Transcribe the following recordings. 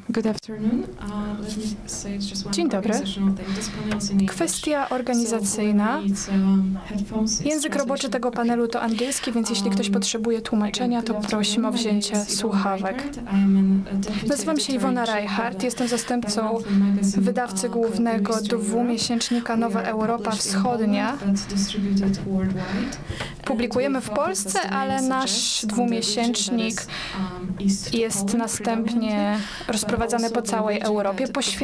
Good afternoon. Dzień dobry. Kwestia organizacyjna. Język roboczy tego panelu to angielski, więc jeśli ktoś potrzebuje tłumaczenia, to prosimy o wzięcie słuchawek. Nazywam się Iwona Reichardt, jestem zastępcą wydawcy głównego dwumiesięcznika Nowa Europa Wschodnia. Publikujemy w Polsce, ale nasz dwumiesięcznik jest następnie rozprowadzany po całej Europie.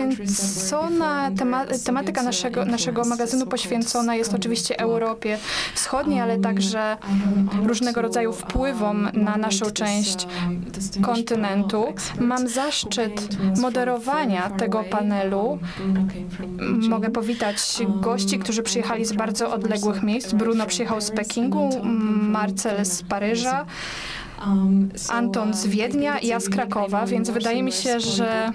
Tematyka naszego magazynu poświęcona jest oczywiście Europie Wschodniej, ale także różnego rodzaju wpływom na naszą część kontynentu. Mam zaszczyt moderowania tego panelu. Mogę powitać gości, którzy przyjechali z bardzo odległych miejsc. Bruno przyjechał z Pekingu, Marcel z Paryża, Anton z Wiednia i ja z Krakowa, więc wydaje mi się, że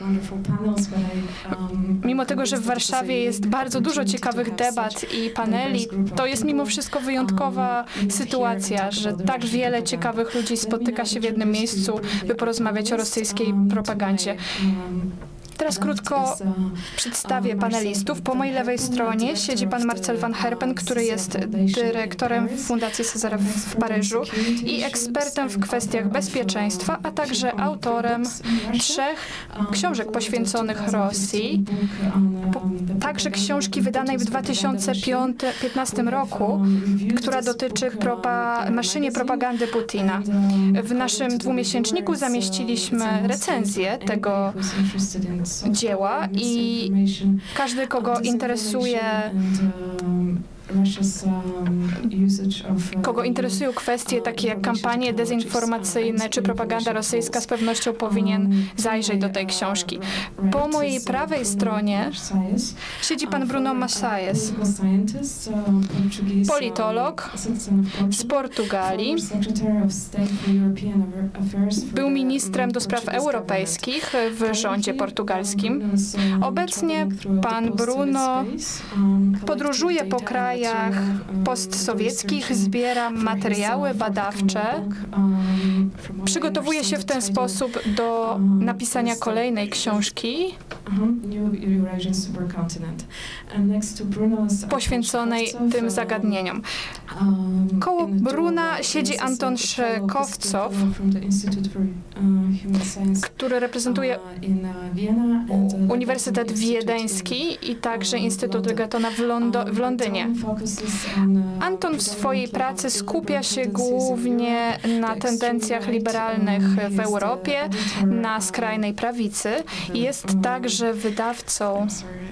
mimo tego, że w Warszawie jest bardzo dużo ciekawych debat i paneli, to jest mimo wszystko wyjątkowa sytuacja, że tak wiele ciekawych ludzi spotyka się w jednym miejscu, by porozmawiać o rosyjskiej propagandzie. Teraz krótko przedstawię panelistów. Po mojej lewej stronie siedzi pan Marcel van Herpen, który jest dyrektorem Fundacji Cezara w Paryżu i ekspertem w kwestiach bezpieczeństwa, a także autorem 3 książek poświęconych Rosji. Także książki wydanej w 2015 roku, która dotyczy maszynie propagandy Putina. W naszym dwumiesięczniku zamieściliśmy recenzję tego dzieła i każdy, kogo interesują kwestie takie jak kampanie dezinformacyjne czy propaganda rosyjska, z pewnością powinien zajrzeć do tej książki. Po mojej prawej stronie siedzi pan Bruno Masaes, politolog z Portugalii. Był ministrem do spraw europejskich w rządzie portugalskim. Obecnie pan Bruno podróżuje po krajach postsowieckich, zbiera materiały badawcze, przygotowuje się w ten sposób do napisania kolejnej książki poświęconej tym zagadnieniom. Koło Bruna siedzi Anton Szekowcow, który reprezentuje Uniwersytet Wiedeński i także Instytut Goethena w Londynie. Anton w swojej pracy skupia się głównie na tendencjach liberalnych w Europie, na skrajnej prawicy i jest także wydawcą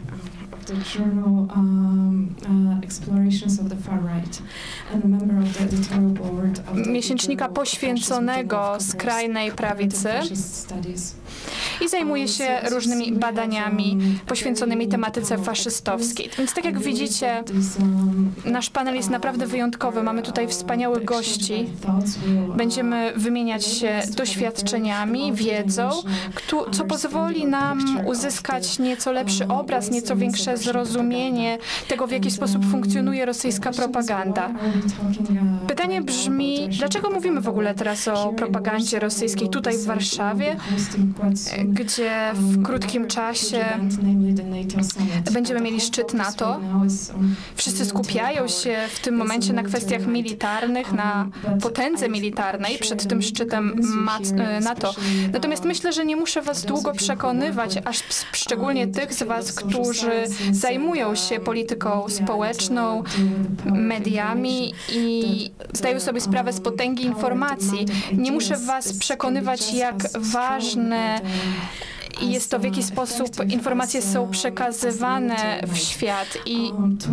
miesięcznika poświęconego skrajnej prawicy i zajmuje się różnymi badaniami poświęconymi tematyce faszystowskiej. Więc tak jak widzicie, nasz panel jest naprawdę wyjątkowy. Mamy tutaj wspaniałych gości. Będziemy wymieniać się doświadczeniami, wiedzą, co pozwoli nam uzyskać nieco lepszy obraz, nieco większe zrozumienie tego, w jaki sposób funkcjonuje rosyjska propaganda. Pytanie brzmi, dlaczego mówimy w ogóle teraz o propagandzie rosyjskiej tutaj w Warszawie, gdzie w krótkim czasie będziemy mieli szczyt NATO. Wszyscy skupiają się w tym momencie na kwestiach militarnych, na potędze militarnej przed tym szczytem NATO. Natomiast myślę, że nie muszę was długo przekonywać, aż szczególnie tych z was, którzy zajmują się polityką społeczną, mediami i zdają sobie sprawę z potęgi informacji. Nie muszę was przekonywać, jak ważne jest to, w jaki sposób informacje są przekazywane w świat i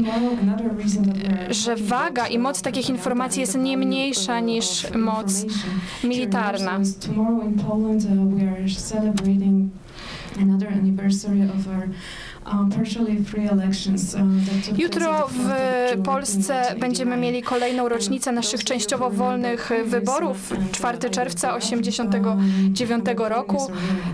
że waga i moc takich informacji jest nie mniejsza niż moc militarna. Jutro w Polsce będziemy mieli kolejną rocznicę naszych częściowo wolnych wyborów, 4 czerwca 1989 roku.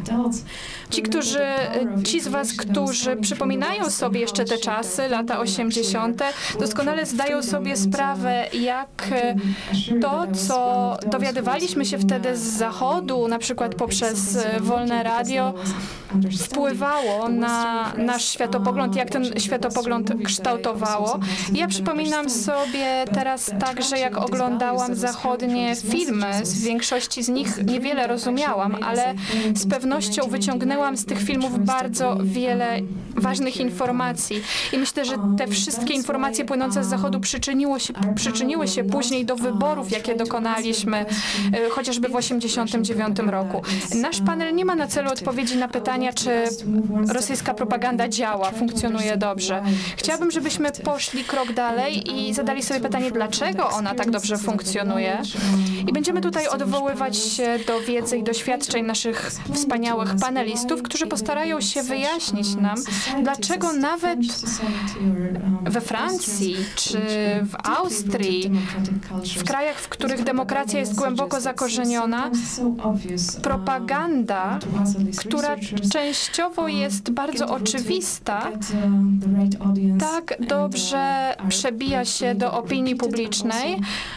Ci z Was, którzy przypominają sobie jeszcze te czasy, lata 80., doskonale zdają sobie sprawę, jak to, co dowiadywaliśmy się wtedy z Zachodu, na przykład poprzez wolne radio, wpływało na nasz światopogląd, jak ten światopogląd kształtowało. Ja przypominam sobie teraz także, jak oglądałam zachodnie filmy. Z większości z nich niewiele rozumiałam, ale z pewnością wyciągnęłam z tych filmów bardzo wiele ważnych informacji. I myślę, że te wszystkie informacje płynące z Zachodu przyczyniły się później do wyborów, jakie dokonaliśmy, chociażby w 1989 roku. Nasz panel nie ma na celu odpowiedzi na pytania, czy rosyjska propaganda działa, funkcjonuje dobrze. Chciałabym, żebyśmy poszli krok dalej i zadali sobie pytanie, dlaczego ona tak dobrze funkcjonuje. I będziemy tutaj odwoływać się do wiedzy i doświadczeń naszych wspaniałych panelistów, którzy postarają się wyjaśnić nam, dlaczego nawet we Francji czy w Austrii, w krajach, w których demokracja jest głęboko zakorzeniona, propaganda, która częściowo jest bardzo oczywista, tak dobrze przebija się do opinii publicznej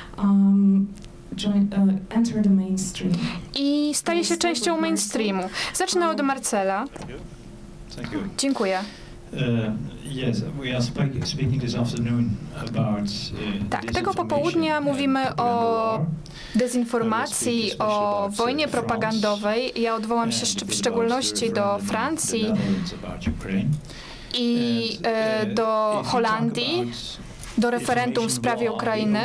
i staje się częścią mainstreamu. Zacznę od Marcela. Dziękuję. Tak, tego popołudnia mówimy o dezinformacji, o wojnie propagandowej. Ja odwołam się w szczególności do Francji i do Holandii, do referendum w sprawie Ukrainy.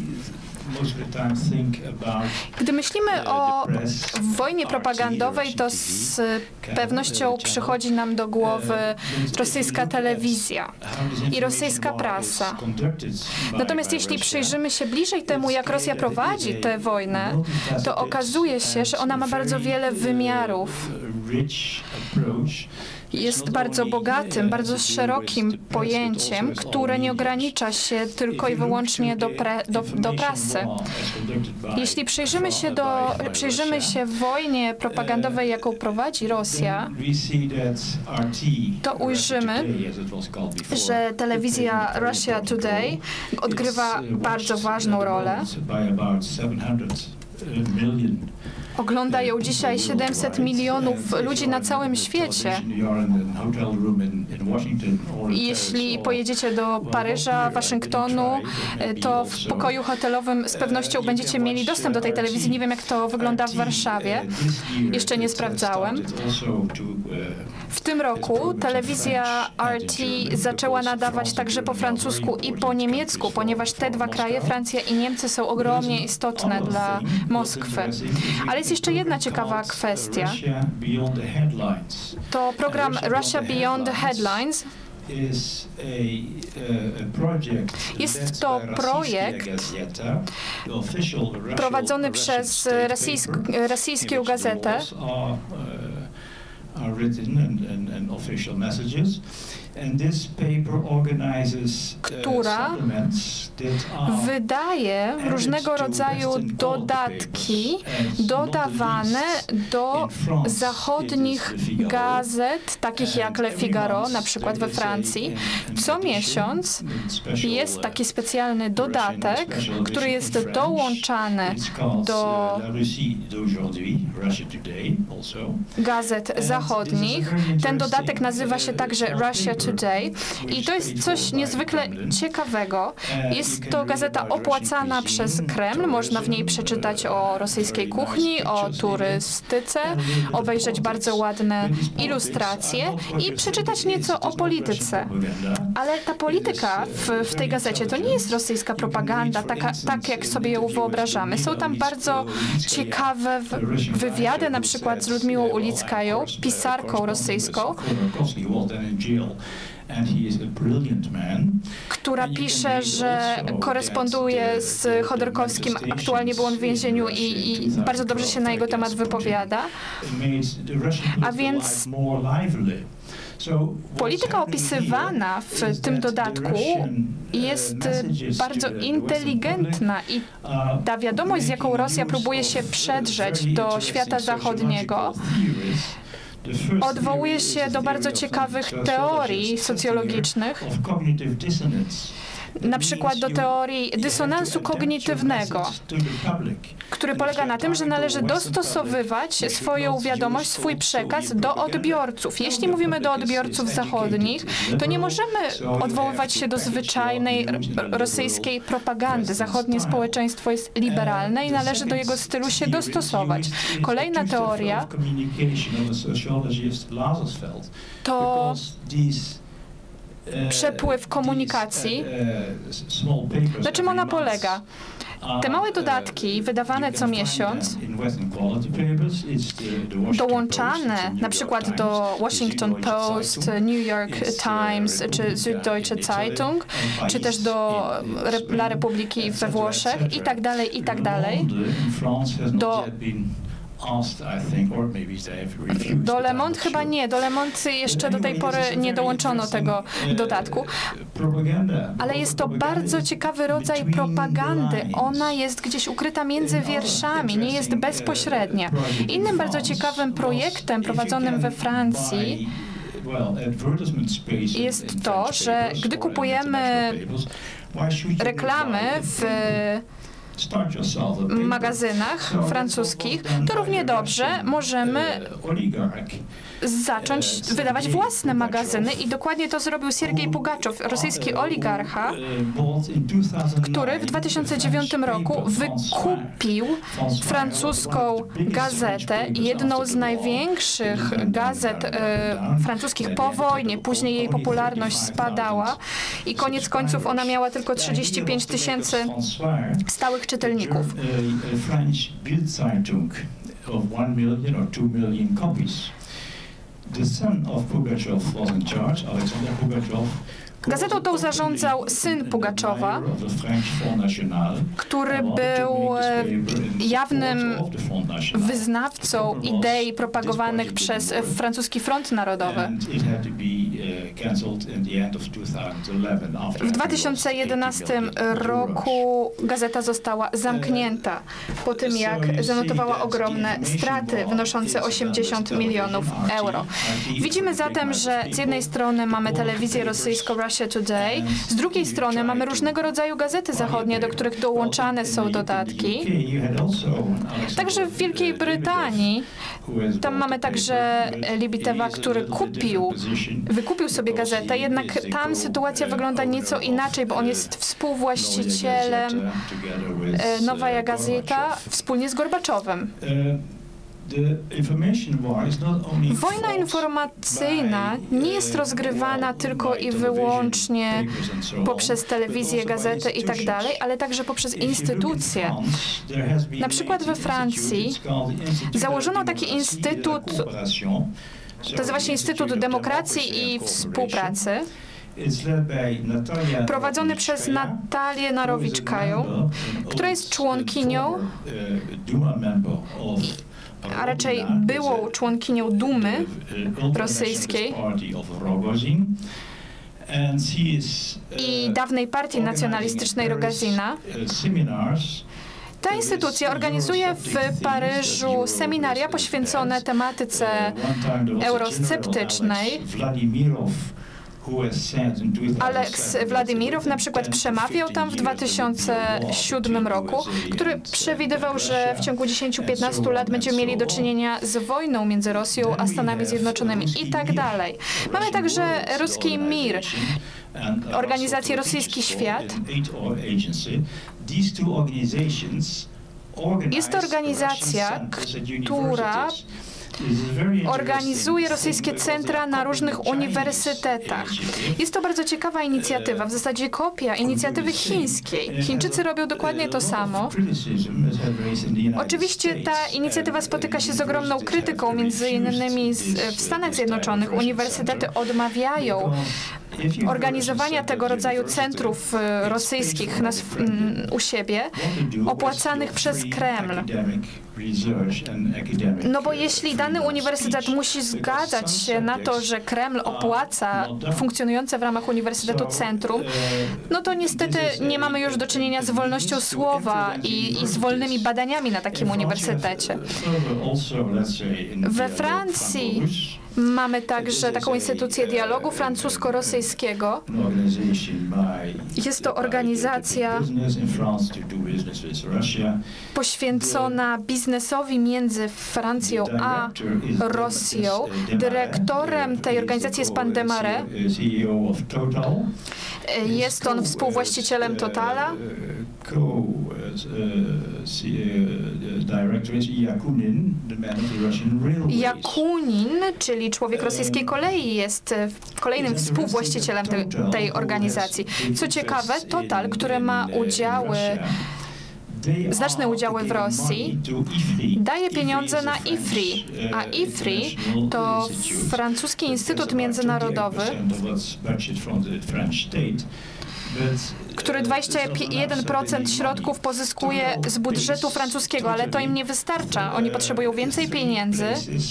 Gdy myślimy o wojnie propagandowej, to z pewnością przychodzi nam do głowy rosyjska telewizja i rosyjska prasa. Natomiast jeśli przyjrzymy się bliżej temu, jak Rosja prowadzi tę wojnę, to okazuje się, że ona ma bardzo wiele wymiarów. Jest bardzo bogatym, bardzo szerokim pojęciem, które nie ogranicza się tylko i wyłącznie do prasy. Jeśli przyjrzymy się wojnie propagandowej, jaką prowadzi Rosja, to ujrzymy, że telewizja Russia Today odgrywa bardzo ważną rolę. Ogląda ją dzisiaj 700 milionów ludzi na całym świecie. Jeśli pojedziecie do Paryża, Waszyngtonu, to w pokoju hotelowym z pewnością będziecie mieli dostęp do tej telewizji. Nie wiem, jak to wygląda w Warszawie. Jeszcze nie sprawdzałem. W tym roku telewizja RT zaczęła nadawać także po francusku i po niemiecku, ponieważ te dwa kraje, Francja i Niemcy, są ogromnie istotne dla Moskwy. Ale jest jeszcze jedna ciekawa kwestia. To program Russia Beyond the Headlines. Jest to projekt prowadzony przez rosyjską gazetę, która wydaje różnego rodzaju dodatki dodawane do zachodnich gazet, takich jak Le Figaro, na przykład we Francji. Co miesiąc jest taki specjalny dodatek, który jest dołączany do gazet zachodnich. Ten dodatek nazywa się także Russia Today i to jest coś niezwykle ciekawego. Jest to gazeta opłacana przez Kreml. Można w niej przeczytać o rosyjskiej kuchni, o turystyce, obejrzeć bardzo ładne ilustracje i przeczytać nieco o polityce. Ale ta polityka w tej gazecie to nie jest rosyjska propaganda, tak jak sobie ją wyobrażamy. Są tam bardzo ciekawe wywiady, na przykład z Ludmiłą Ulickają, pisarką rosyjską, która pisze, że koresponduje z Chodorkowskim. Aktualnie był on w więzieniu i bardzo dobrze się na jego temat wypowiada. A więc Polityka opisywana w tym dodatku jest bardzo inteligentna i ta wiadomość, z jaką Rosja próbuje się przedrzeć do świata zachodniego, odwołuje się do bardzo ciekawych teorii socjologicznych, na przykład do teorii dysonansu kognitywnego, który polega na tym, że należy dostosowywać swoją wiadomość, swój przekaz do odbiorców. Jeśli mówimy do odbiorców zachodnich, to nie możemy odwoływać się do zwyczajnej rosyjskiej propagandy. Zachodnie społeczeństwo jest liberalne i należy do jego stylu się dostosować. Kolejna teoria to przepływ komunikacji. Na czym ona polega? Te małe dodatki wydawane co miesiąc, dołączane na przykład do Washington Post, New York Times czy Süddeutsche Zeitung, czy też do La Repubbliki we Włoszech i tak dalej, do Le Monde chyba nie. Do Le Monde jeszcze do tej pory nie dołączono tego dodatku. Ale jest to bardzo ciekawy rodzaj propagandy. Ona jest gdzieś ukryta między wierszami, nie jest bezpośrednia. Innym bardzo ciekawym projektem prowadzonym we Francji jest to, że gdy kupujemy reklamy w magazynach francuskich, to równie dobrze możemy zacząć wydawać własne magazyny i dokładnie to zrobił Siergiej Pugaczow, rosyjski oligarcha, który w 2009 roku wykupił francuską gazetę, jedną z największych gazet francuskich po wojnie. Później jej popularność spadała i koniec końców ona miała tylko 35 000 stałych czytelników. Gazetą tą zarządzał syn Pugaczowa, który był jawnym wyznawcą idei propagowanych przez francuski Front Narodowy. W 2011 roku gazeta została zamknięta po tym, jak zanotowała ogromne straty wynoszące 80 milionów euro. Widzimy zatem, że z jednej strony mamy telewizję rosyjską Russia Today, z drugiej strony mamy różnego rodzaju gazety zachodnie, do których dołączane są dodatki. Także w Wielkiej Brytanii, tam mamy także Libitewa, który wykupił sobie gazetę, jednak tam sytuacja wygląda nieco inaczej, bo on jest współwłaścicielem Nowaja Gazeta wspólnie z Gorbaczowem. Wojna informacyjna nie jest rozgrywana tylko i wyłącznie poprzez telewizję, gazety i tak dalej, ale także poprzez instytucje. Na przykład we Francji założono taki instytut, to jest właśnie Instytut Demokracji i Współpracy, prowadzony przez Natalię Narowicz-Kają, która jest członkinią, a raczej byłą członkinią Dumy rosyjskiej i dawnej partii nacjonalistycznej Rogazina. Ta instytucja organizuje w Paryżu seminaria poświęcone tematyce eurosceptycznej. Aleks Władimirow na przykład przemawiał tam w 2007 roku, który przewidywał, że w ciągu 10-15 lat będziemy mieli do czynienia z wojną między Rosją a Stanami Zjednoczonymi i tak dalej. Mamy także Ruski Mir, organizację Rosyjski Świat. Jest to organizacja, która organizuje rosyjskie centra na różnych uniwersytetach. Jest to bardzo ciekawa inicjatywa, w zasadzie kopia inicjatywy chińskiej. Chińczycy robią dokładnie to samo. Oczywiście ta inicjatywa spotyka się z ogromną krytyką, między innymi w Stanach Zjednoczonych. Uniwersytety odmawiają organizowania tego rodzaju centrów rosyjskich u siebie, opłacanych przez Kreml. No bo jeśli dany uniwersytet musi zgadzać się na to, że Kreml opłaca funkcjonujące w ramach uniwersytetu centrum, no to niestety nie mamy już do czynienia z wolnością słowa i z wolnymi badaniami na takim uniwersytecie. We Francji mamy także taką instytucję dialogu francusko-rosyjskiego. Jest to organizacja poświęcona biznesowi między Francją a Rosją. Dyrektorem tej organizacji jest pan Desmarais. Jest on współwłaścicielem Totala. Jakunin, czyli człowiek rosyjskiej kolei, jest kolejnym współwłaścicielem tej organizacji. Co ciekawe, Total, który ma znaczne udziały w Rosji, daje pieniądze na IFRI, a IFRI to francuski instytut międzynarodowy, który 21% środków pozyskuje z budżetu francuskiego, ale to im nie wystarcza. Oni potrzebują więcej pieniędzy.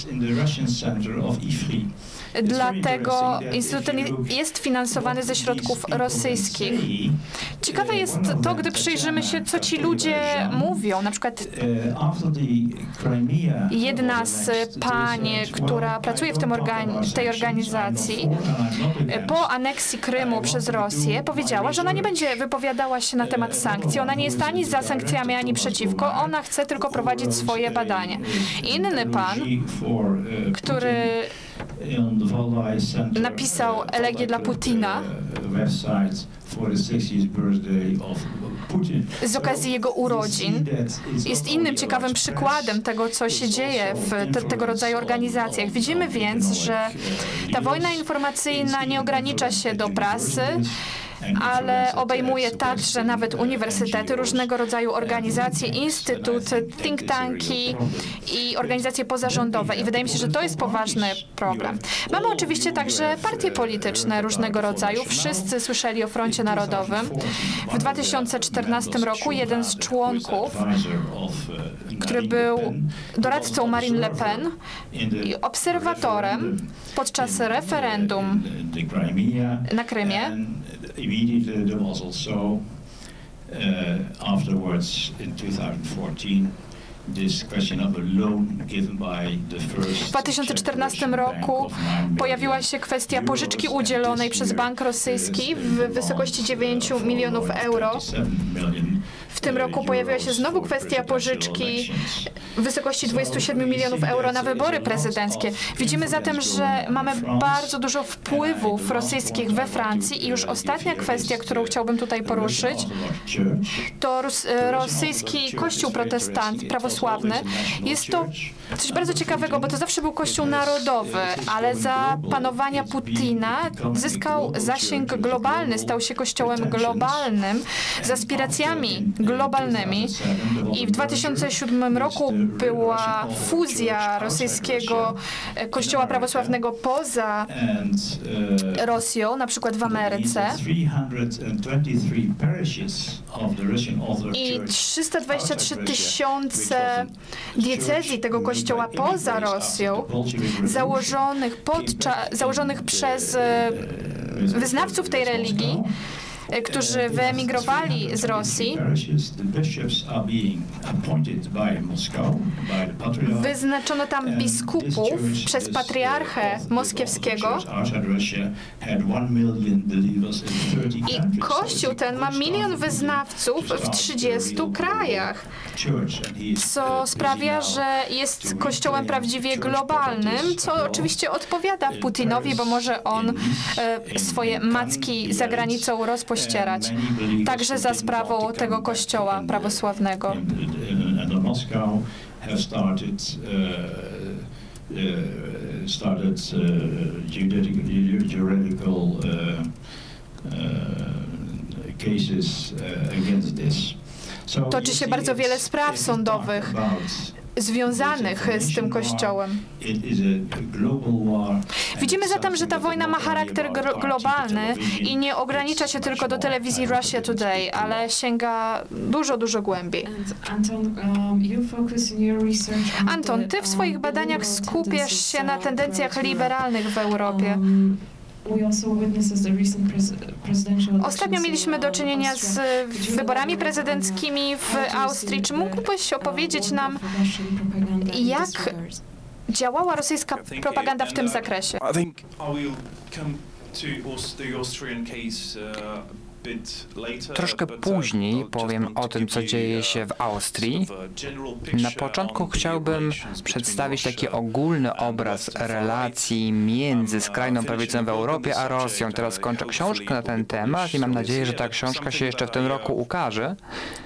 Dlatego instytut ten jest finansowany ze środków rosyjskich. Ciekawe jest to, gdy przyjrzymy się, co ci ludzie mówią. Na przykład jedna z pań, która pracuje w tej organizacji, po aneksji Krymu przez Rosję powiedziała, że ona nie będzie wypowiadała się na temat sankcji. Ona nie jest ani za sankcjami, ani przeciwko. Ona chce tylko prowadzić swoje badania. Inny pan, który napisał elegię dla Putina z okazji jego urodzin, jest innym ciekawym przykładem tego, co się dzieje w tego rodzaju organizacjach. Widzimy więc, że ta wojna informacyjna nie ogranicza się do prasy, ale obejmuje także nawet uniwersytety, różnego rodzaju organizacje, instytuty, think tanki i organizacje pozarządowe. I wydaje mi się, że to jest poważny problem. Mamy oczywiście także partie polityczne różnego rodzaju. Wszyscy słyszeli o Froncie Narodowym. W 2014 roku jeden z członków, który był doradcą Marine Le Pen i obserwatorem podczas referendum na Krymie, afterwards in 2014 w 2014 roku pojawiła się kwestia pożyczki udzielonej przez bank rosyjski w wysokości 9 milionów euro. W tym roku pojawiła się znowu kwestia pożyczki w wysokości 27 milionów euro na wybory prezydenckie. Widzimy zatem, że mamy bardzo dużo wpływów rosyjskich we Francji i już ostatnia kwestia, którą chciałbym tutaj poruszyć, to rosyjski kościół prawosławny. Jest to coś bardzo ciekawego, bo to zawsze był kościół narodowy, ale za panowania Putina zyskał zasięg globalny, stał się kościołem globalnym z aspiracjami globalnymi i w 2007 roku była fuzja rosyjskiego kościoła prawosławnego poza Rosją, na przykład w Ameryce. I 323 tysiące diecezji tego kościoła poza Rosją, założonych przez wyznawców tej religii, którzy wyemigrowali z Rosji, wyznaczono tam biskupów przez patriarchę moskiewskiego i kościół ten ma 1 milion wyznawców w 30 krajach, co sprawia, że jest kościołem prawdziwie globalnym, co oczywiście odpowiada Putinowi, bo może on swoje macki za granicą rozpościerać, także za sprawą tego kościoła prawosławnego. Toczy się bardzo wiele spraw sądowych związanych z tym kościołem. Widzimy zatem, że ta wojna ma charakter globalny i nie ogranicza się tylko do telewizji Russia Today, ale sięga dużo, dużo głębiej. Anton, ty w swoich badaniach skupiasz się na tendencjach liberalnych w Europie. Ostatnio mieliśmy do czynienia z wyborami prezydenckimi w Austrii. Czy mógłbyś opowiedzieć nam, jak działała rosyjska propaganda w tym zakresie? Troszkę później powiem o tym, co dzieje się w Austrii. Na początku chciałbym przedstawić taki ogólny obraz relacji między skrajną prawicą w Europie a Rosją. Teraz kończę książkę na ten temat i mam nadzieję, że ta książka się jeszcze w tym roku ukaże.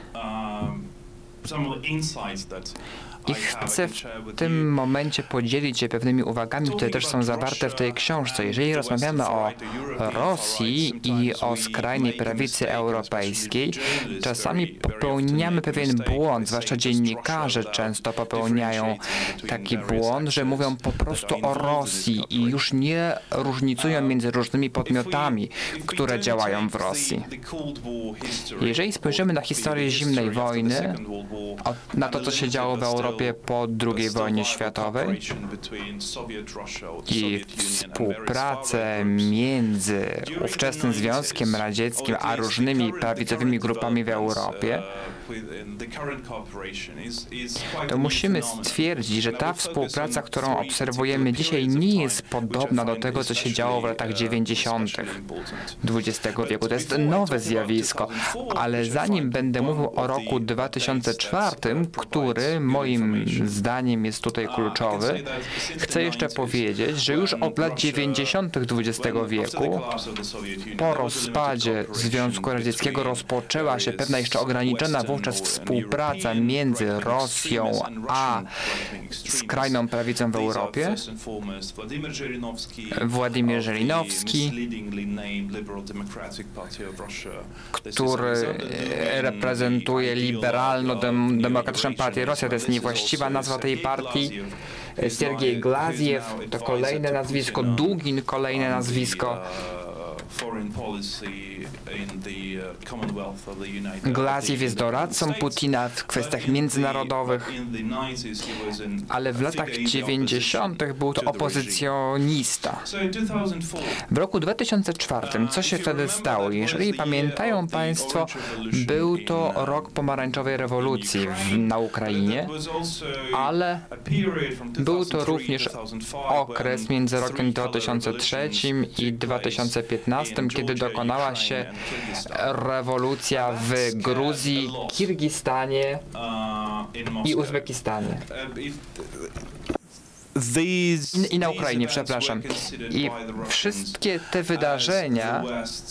I chcę w tym momencie podzielić się pewnymi uwagami, które też są zawarte w tej książce. Jeżeli rozmawiamy o Rosji i o skrajnej prawicy europejskiej, czasami popełniamy pewien błąd, zwłaszcza dziennikarze często popełniają taki błąd, że mówią po prostu o Rosji i już nie różnicują między różnymi podmiotami, które działają w Rosji. Jeżeli spojrzymy na historię zimnej wojny, na to, co się działo w Europie po II wojnie światowej i współpracę między ówczesnym Związkiem Radzieckim a różnymi prawicowymi grupami w Europie, to musimy stwierdzić, że ta współpraca, którą obserwujemy dzisiaj, nie jest podobna do tego, co się działo w latach 90. XX wieku. To jest nowe zjawisko, ale zanim będę mówił o roku 2004, który moim zdaniem jest tutaj kluczowy, chcę jeszcze powiedzieć, że już od lat 90. XX wieku, po rozpadzie Związku Radzieckiego, rozpoczęła się pewna jeszcze ograniczona wówczas współpraca między Rosją a skrajną prawicą w Europie. Władimir Żirinowski, który reprezentuje liberalno-demokratyczną partię Rosja, to jest niewłaściwa nazwa tej partii. Siergiej Glaziew to kolejne nazwisko, Dugin kolejne nazwisko. Glaziew jest doradcą Putina w kwestiach międzynarodowych, ale w latach 90. był to opozycjonista. W roku 2004, co się wtedy stało? Jeżeli pamiętają Państwo, był to rok pomarańczowej rewolucji na Ukrainie, ale był to również okres między rokiem 2003 i 2015, kiedy dokonała się rewolucja w Gruzji, Kirgistanie i Uzbekistanie. I na Ukrainie, przepraszam. I wszystkie te wydarzenia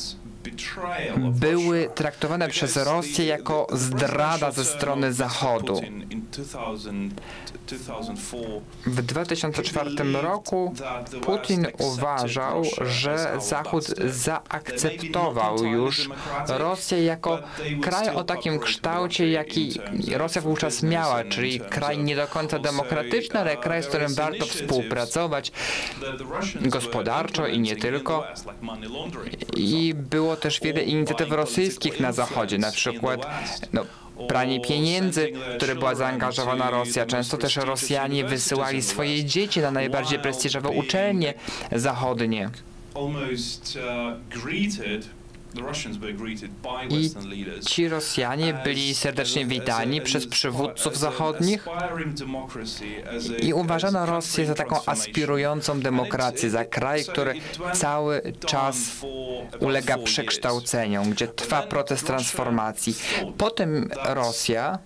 były traktowane przez Rosję jako zdrada ze strony Zachodu. W 2004 roku Putin uważał, że Zachód zaakceptował już Rosję jako kraj o takim kształcie, jaki Rosja wówczas miała, czyli kraj nie do końca demokratyczny, ale kraj, z którym warto współpracować gospodarczo i nie tylko. I było też wiele inicjatyw rosyjskich na Zachodzie, na przykład pranie pieniędzy, w które była zaangażowana Rosja. Często też Rosjanie wysyłali swoje dzieci na najbardziej prestiżowe uczelnie zachodnie. I ci Rosjanie byli serdecznie witani przez przywódców zachodnich i uważano Rosję za taką aspirującą demokrację, za kraj, który cały czas ulega przekształceniom, gdzie trwa proces transformacji. Potem Rosja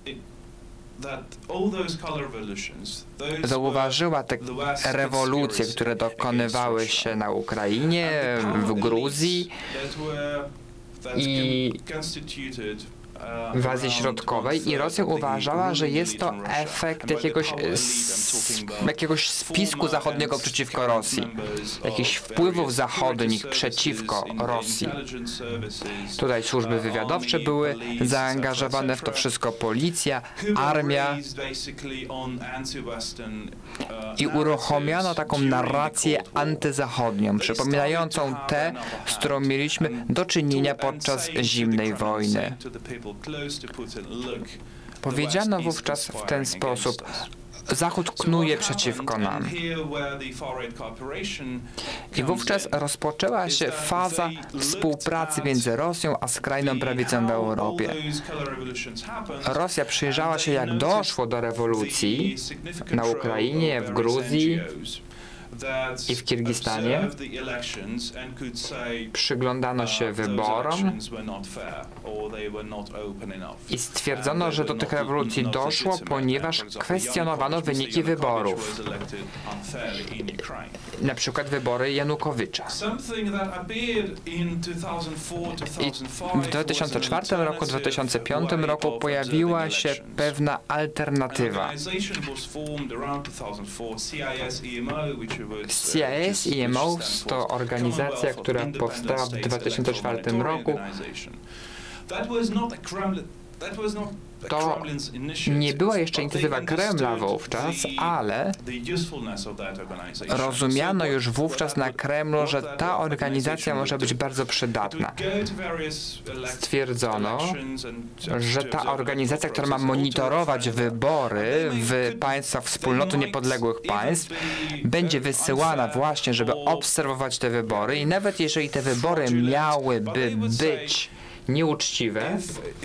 zauważyła te rewolucje, które dokonywały się na Ukrainie, w Gruzji i w Azji Środkowej i Rosja uważała, że jest to efekt jakiegoś spisku zachodniego przeciwko Rosji, jakichś wpływów zachodnich przeciwko Rosji. Tutaj służby wywiadowcze były zaangażowane w to wszystko, policja, armia i uruchomiono taką narrację antyzachodnią, przypominającą tę, z którą mieliśmy do czynienia podczas zimnej wojny. Powiedziano wówczas w ten sposób: Zachód knuje przeciwko nam. I wówczas rozpoczęła się faza współpracy między Rosją a skrajną prawicą w Europie. Rosja przyjrzała się, jak doszło do rewolucji na Ukrainie, w Gruzji i w Kirgistanie. Przyglądano się wyborom i stwierdzono, że do tych rewolucji doszło, ponieważ kwestionowano wyniki wyborów. Na przykład wybory Janukowycza. I w 2004 roku, 2005 roku pojawiła się pewna alternatywa. CIS i EMO to organizacja, która powstała w 2004 roku. To nie była jeszcze inicjatywa Kremla wówczas, ale rozumiano już wówczas na Kremlu, że ta organizacja może być bardzo przydatna. Stwierdzono, że ta organizacja, która ma monitorować wybory w państwach wspólnoty niepodległych państw, będzie wysyłana właśnie, żeby obserwować te wybory i nawet jeżeli te wybory miałyby być nieuczciwe,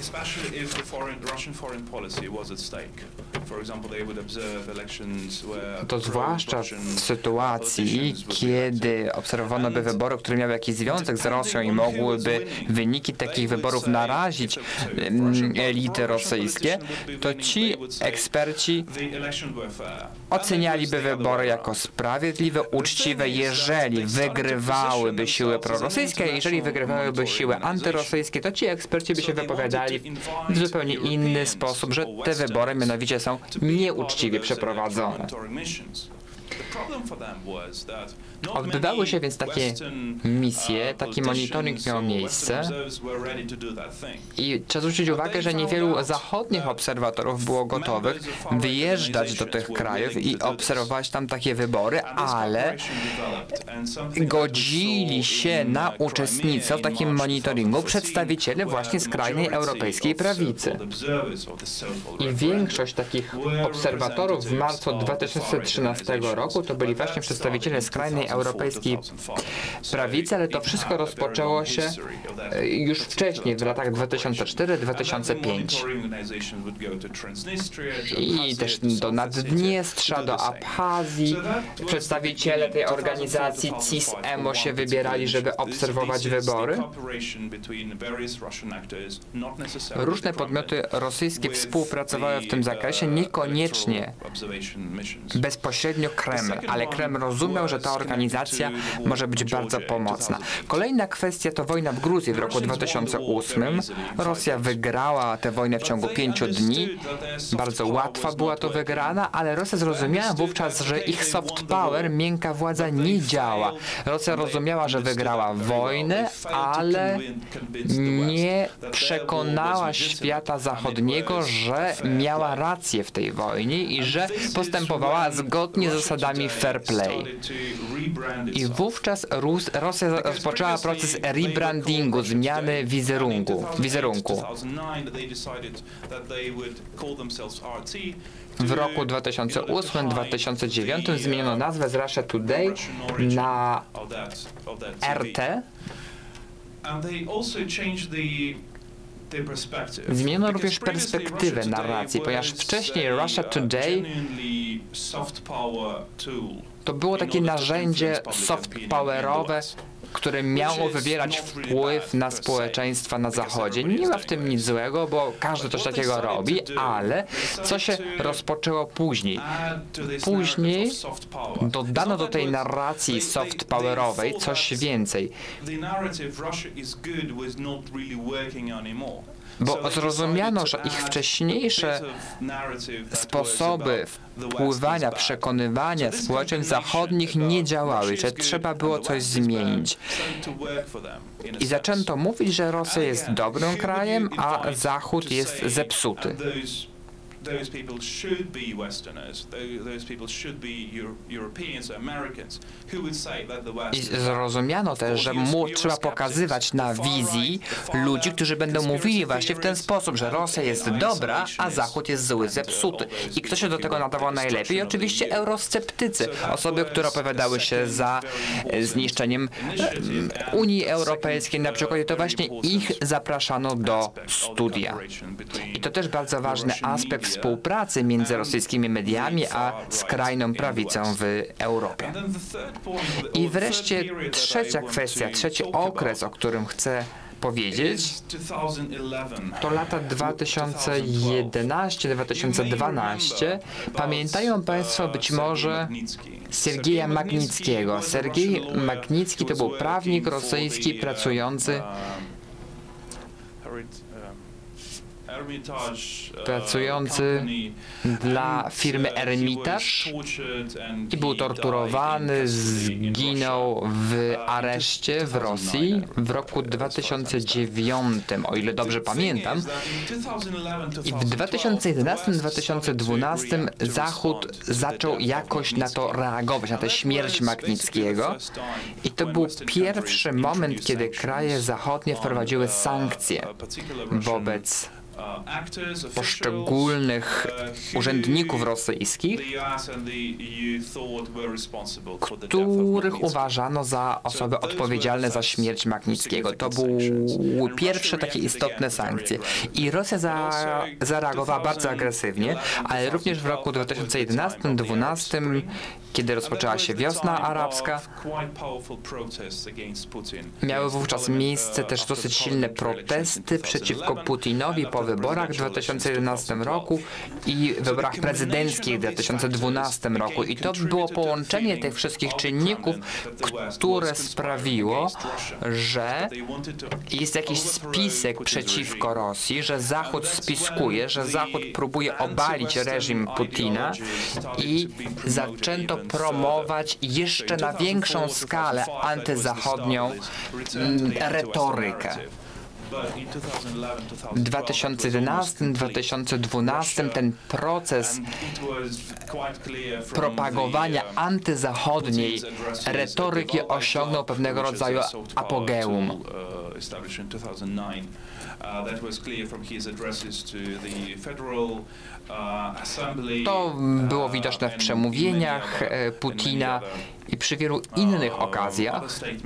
to zwłaszcza w sytuacji, kiedy obserwowano by wybory, które miały jakiś związek z Rosją i mogłyby wyniki takich wyborów narazić elity rosyjskie, to ci eksperci ocenialiby wybory jako sprawiedliwe, uczciwe, jeżeli wygrywałyby siły prorosyjskie, a jeżeli wygrywałyby siły antyrosyjskie, to ci eksperci by się wypowiadali w zupełnie inny sposób, że te wybory mianowicie są nieuczciwie przeprowadzone. Odbywały się więc takie misje, taki monitoring miał miejsce i trzeba zwrócić uwagę, że niewielu zachodnich obserwatorów było gotowych wyjeżdżać do tych krajów i obserwować tam takie wybory, ale godzili się na uczestnictwo w takim monitoringu przedstawiciele właśnie skrajnej europejskiej prawicy. I większość takich obserwatorów w marcu 2013 roku to byli właśnie przedstawiciele skrajnej europejskiej prawicy, ale to wszystko rozpoczęło się już wcześniej, w latach 2004-2005. I też do Naddniestrza, do Abchazji. Przedstawiciele tej organizacji CIS-EMO się wybierali, żeby obserwować wybory. Różne podmioty rosyjskie współpracowały w tym zakresie, niekoniecznie bezpośrednio Kreml, ale Kreml rozumiał, że ta organizacja może być bardzo pomocna. Kolejna kwestia to wojna w Gruzji w roku 2008. Rosja wygrała tę wojnę w ciągu 5 dni. Bardzo łatwa była to wygrana, ale Rosja zrozumiała wówczas, że ich soft power, miękka władza nie działa. Rosja rozumiała, że wygrała wojnę, ale nie przekonała świata zachodniego, że miała rację w tej wojnie i że postępowała zgodnie z zasadami fair play. I wówczas Rosja rozpoczęła proces rebrandingu, zmiany wizerunku. W roku 2008-2009 zmieniono nazwę z Russia Today na RT. Zmieniono również perspektywę narracji, ponieważ wcześniej Russia Today to było takie narzędzie soft powerowe, które miało wywierać wpływ na społeczeństwa na Zachodzie. Nie ma w tym nic złego, bo każdy coś takiego robi, ale co się rozpoczęło później? Później dodano do tej narracji soft powerowej coś więcej. bo zrozumiano, że ich wcześniejsze sposoby wpływania, przekonywania społeczeństw zachodnich nie działały, że trzeba było coś zmienić. I zaczęto mówić, że Rosja jest dobrym krajem, a Zachód jest zepsuty. Those people should be Westerners. Those people should be Europeans, Americans, who would say that the West. I zrozumiano też, że trzeba pokazywać na wizji ludzi, którzy będą mówili właśnie w ten sposób, że Rosja jest dobra, a Zachód jest zły, zepsuty. I kto się do tego nadawał najlepiej? Oczywiście eurosceptycy. Osoby, które opowiadały się za zniszczeniem Unii Europejskiej na przykład. I to właśnie ich zapraszano do studia. I to też bardzo ważny aspekt współpracy między rosyjskimi mediami a skrajną prawicą w Europie. I wreszcie trzecia kwestia, trzeci okres, o którym chcę powiedzieć, to lata 2011-2012. Pamiętają Państwo być może Sergieja Magnickiego. Sergiej Magnicki to był prawnik rosyjski pracujący dla firmy Ermitage i był torturowany, zginął w areszcie w Rosji w roku 2009, o ile dobrze pamiętam. I w 2011-2012 Zachód zaczął jakoś na to reagować, na tę śmierć Magnickiego. I to był pierwszy moment, kiedy kraje zachodnie wprowadziły sankcje wobec poszczególnych urzędników rosyjskich, których uważano za osoby odpowiedzialne za śmierć Magnickiego. To były pierwsze takie istotne sankcje. I Rosja zareagowała bardzo agresywnie, ale również w roku 2011-2012, kiedy rozpoczęła się wiosna arabska, miały wówczas miejsce też dosyć silne protesty przeciwko Putinowi po wyborach w 2011 roku i wyborach prezydenckich w 2012 roku. I to było połączenie tych wszystkich czynników, które sprawiło, że jest jakiś spisek przeciwko Rosji, że Zachód spiskuje, że Zachód próbuje obalić reżim Putina i zaczęto promować jeszcze na większą skalę antyzachodnią retorykę. W 2011-2012 ten proces propagowania antyzachodniej retoryki osiągnął pewnego rodzaju apogeum. To było widoczne w przemówieniach Putina i przy wielu innych okazjach.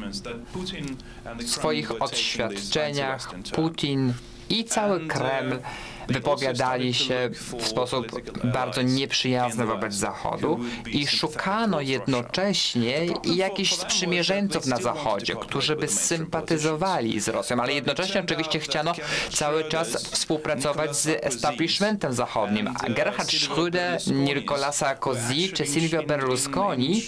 W swoich oświadczeniach Putin i cały Kreml wypowiadali się w sposób bardzo nieprzyjazny wobec Zachodu i szukano jednocześnie jakichś sprzymierzeńców na Zachodzie, którzy by sympatyzowali z Rosją, ale jednocześnie oczywiście chciano cały czas współpracować z establishmentem zachodnim. A Gerhard Schröder, Nicolas Sarkozy czy Silvio Berlusconi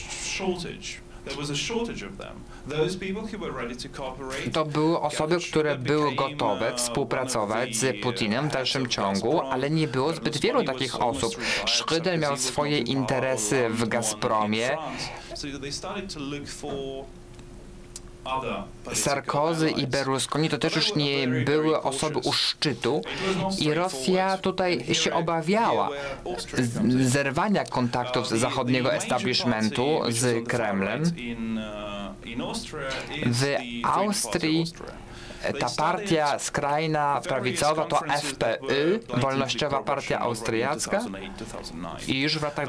to były osoby, które były gotowe współpracować z Putinem w dalszym ciągu, ale nie było zbyt wielu takich osób. Schröder miał swoje interesy w Gazpromie. Sarkozy i Berlusconi to też już nie były osoby u szczytu i Rosja tutaj się obawiała zerwania kontaktów z zachodniego establishmentu z Kremlem. W Austrii ta partia skrajna prawicowa to FPÖ, Wolnościowa Partia Austriacka, i już w latach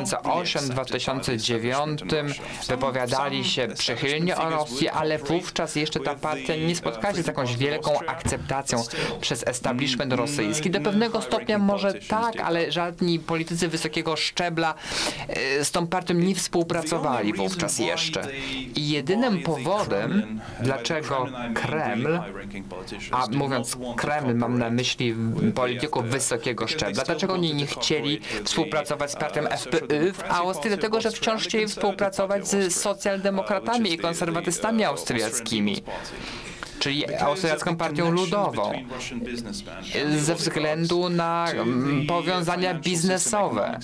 2008-2009 wypowiadali się przychylnie o Rosji, ale wówczas jeszcze ta partia nie spotkała się z jakąś wielką akceptacją przez establishment rosyjski. Do pewnego stopnia może tak, ale żadni politycy wysokiego szczebla z tą partią nie współpracowali wówczas jeszcze. I jedynym powodem, dlaczego Kreml, a mówiąc Kreml, mam na myśli polityków wysokiego szczebla, dlaczego oni nie chcieli współpracować z partią FPÖ w Austrii? Dlatego, że wciąż chcieli współpracować z socjaldemokratami i konserwatystami austriackimi. czyli austriacką partią ludową, ze względu na powiązania biznesowe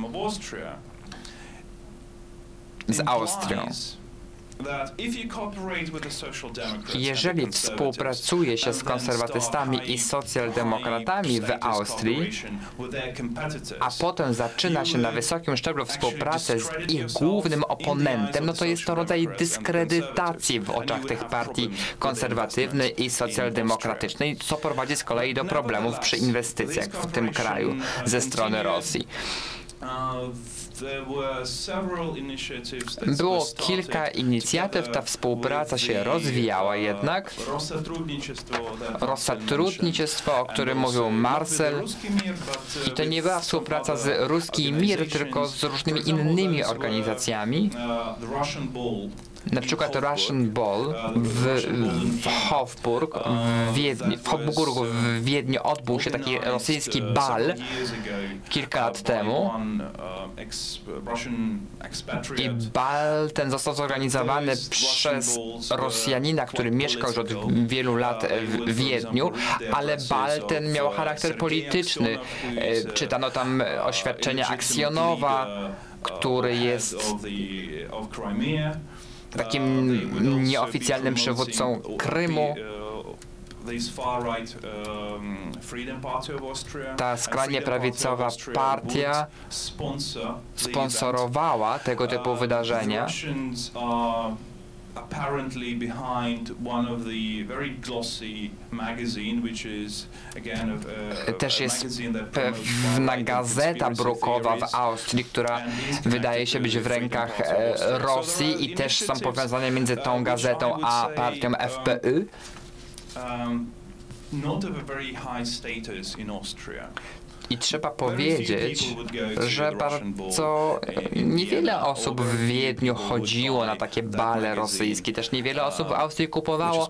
z Austrią. Jeżeli współpracuje się z konserwatystami i socjaldemokratami w Austrii, a potem zaczyna się na wysokim szczeblu współpracę z ich głównym oponentem, no to jest to rodzaj dyskredytacji w oczach tych partii konserwatywnej i socjaldemokratycznej, co prowadzi z kolei do problemów przy inwestycjach w tym kraju ze strony Rosji. Było kilka inicjatyw, ta współpraca się rozwijała jednak. Rosatrudnictwo, o którym mówił Marcel, i to nie była współpraca z Ruski Mir, tylko z różnymi innymi organizacjami. Na przykład Russian Ball w Hofburg w Wiedniu odbył się taki rosyjski bal kilka lat temu i bal ten został zorganizowany przez Rosjanina, który mieszkał już od wielu lat w Wiedniu, ale bal ten miał charakter polityczny. Czytano tam oświadczenia Aksjonowa, który jest takim nieoficjalnym przywódcą Krymu. Ta skrajnie prawicowa partia sponsorowała tego typu wydarzenia. Apparently behind one of the very glossy magazine, which is again też jest pewna gazeta brukowa w Austrii, która wydaje się być w rękach Rosji i też są powiązane między tą gazetą a partią FPÖ. Not of a very high status in Austria. I trzeba powiedzieć, że bardzo niewiele osób w Wiedniu chodziło na takie bale rosyjskie. Też niewiele osób w Austrii kupowało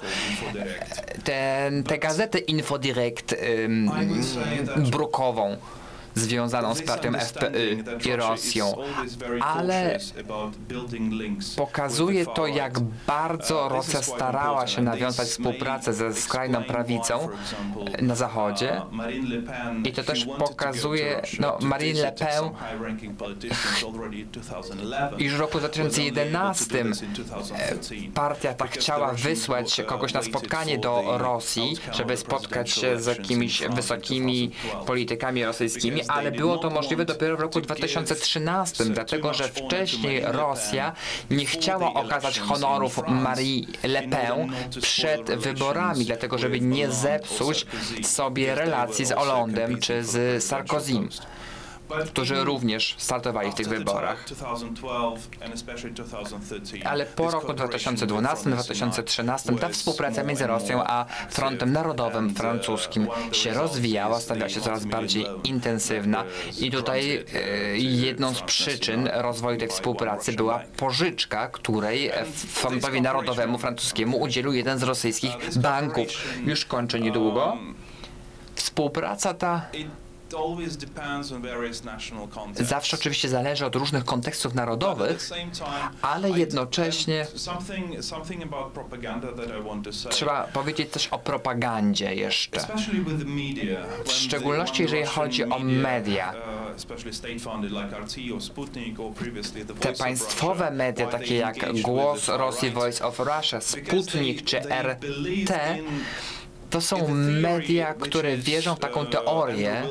tę gazetę Infodirect brukową, związaną z partią FPÖ i Rosją, ale pokazuje to, jak bardzo Rosja starała się nawiązać współpracę ze skrajną prawicą na Zachodzie i to też pokazuje, Marine Le Pen już w roku 2011 partia ta chciała wysłać kogoś na spotkanie do Rosji, żeby spotkać się z jakimiś wysokimi politykami rosyjskimi, ale było to możliwe dopiero w roku 2013, dlatego że wcześniej Rosja nie chciała okazać honorów Marie Le Pen przed wyborami, dlatego żeby nie zepsuć sobie relacji z Hollandem czy z Sarkozym, którzy również startowali w tych wyborach. Ale po roku 2012-2013 ta współpraca między Rosją a Frontem Narodowym francuskim się rozwijała, stawała się coraz bardziej intensywna i tutaj jedną z przyczyn rozwoju tej współpracy była pożyczka, której Frontowi Narodowemu francuskiemu udzielił jeden z rosyjskich banków. Już kończę niedługo. Współpraca ta zawsze oczywiście zależy od różnych kontekstów narodowych, ale jednocześnie trzeba powiedzieć coś o propagandzie jeszcze. W szczególności jeżeli chodzi o media. Te państwowe media, takie jak Głos Rosji, Voice of Russia, Sputnik czy RT, to są media, które wierzą w taką teorię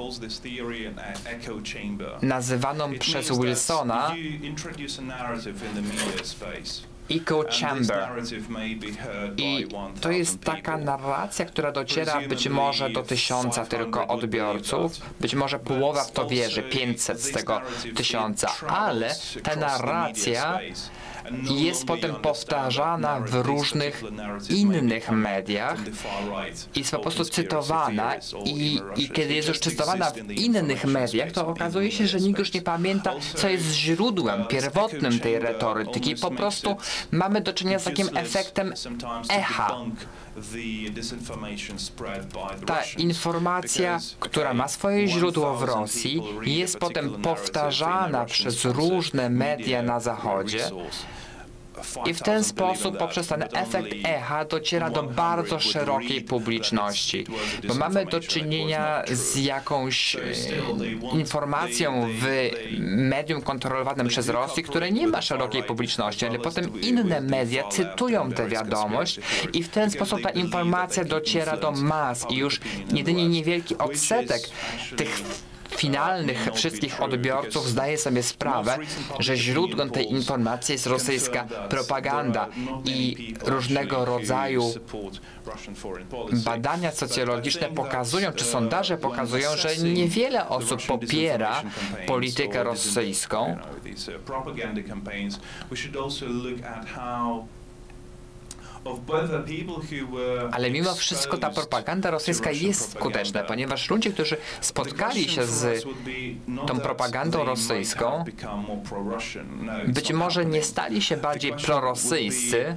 nazywaną przez Wilsona echo chamber. I to jest taka narracja, która dociera być może do 1000 tylko odbiorców, być może połowa w to wierzy, 500 z tego 1000, ale ta narracja jest potem powtarzana w różnych innych mediach i jest po prostu cytowana i kiedy jest już cytowana w innych mediach, to okazuje się, że nikt już nie pamięta, co jest źródłem pierwotnym tej retoryki. Po prostu mamy do czynienia z takim efektem echa. Ta informacja, która ma swoje źródło w Rosji, jest potem powtarzana przez różne media na Zachodzie I w ten sposób poprzez ten efekt echa dociera do bardzo szerokiej publiczności, bo mamy do czynienia z jakąś informacją w medium kontrolowanym przez Rosję, które nie ma szerokiej publiczności, ale potem inne media cytują tę wiadomość i w ten sposób ta informacja dociera do mas i już jedynie niewielki odsetek tych finalnych wszystkich odbiorców zdaje sobie sprawę, że źródłem tej informacji jest rosyjska propaganda i różnego rodzaju badania socjologiczne pokazują, czy sondaże pokazują, że niewiele osób popiera politykę rosyjską. Ale mimo wszystko ta propaganda rosyjska jest skuteczna, ponieważ ludzie, którzy spotkali się z tą propagandą rosyjską, być może nie stali się bardziej prorosyjscy,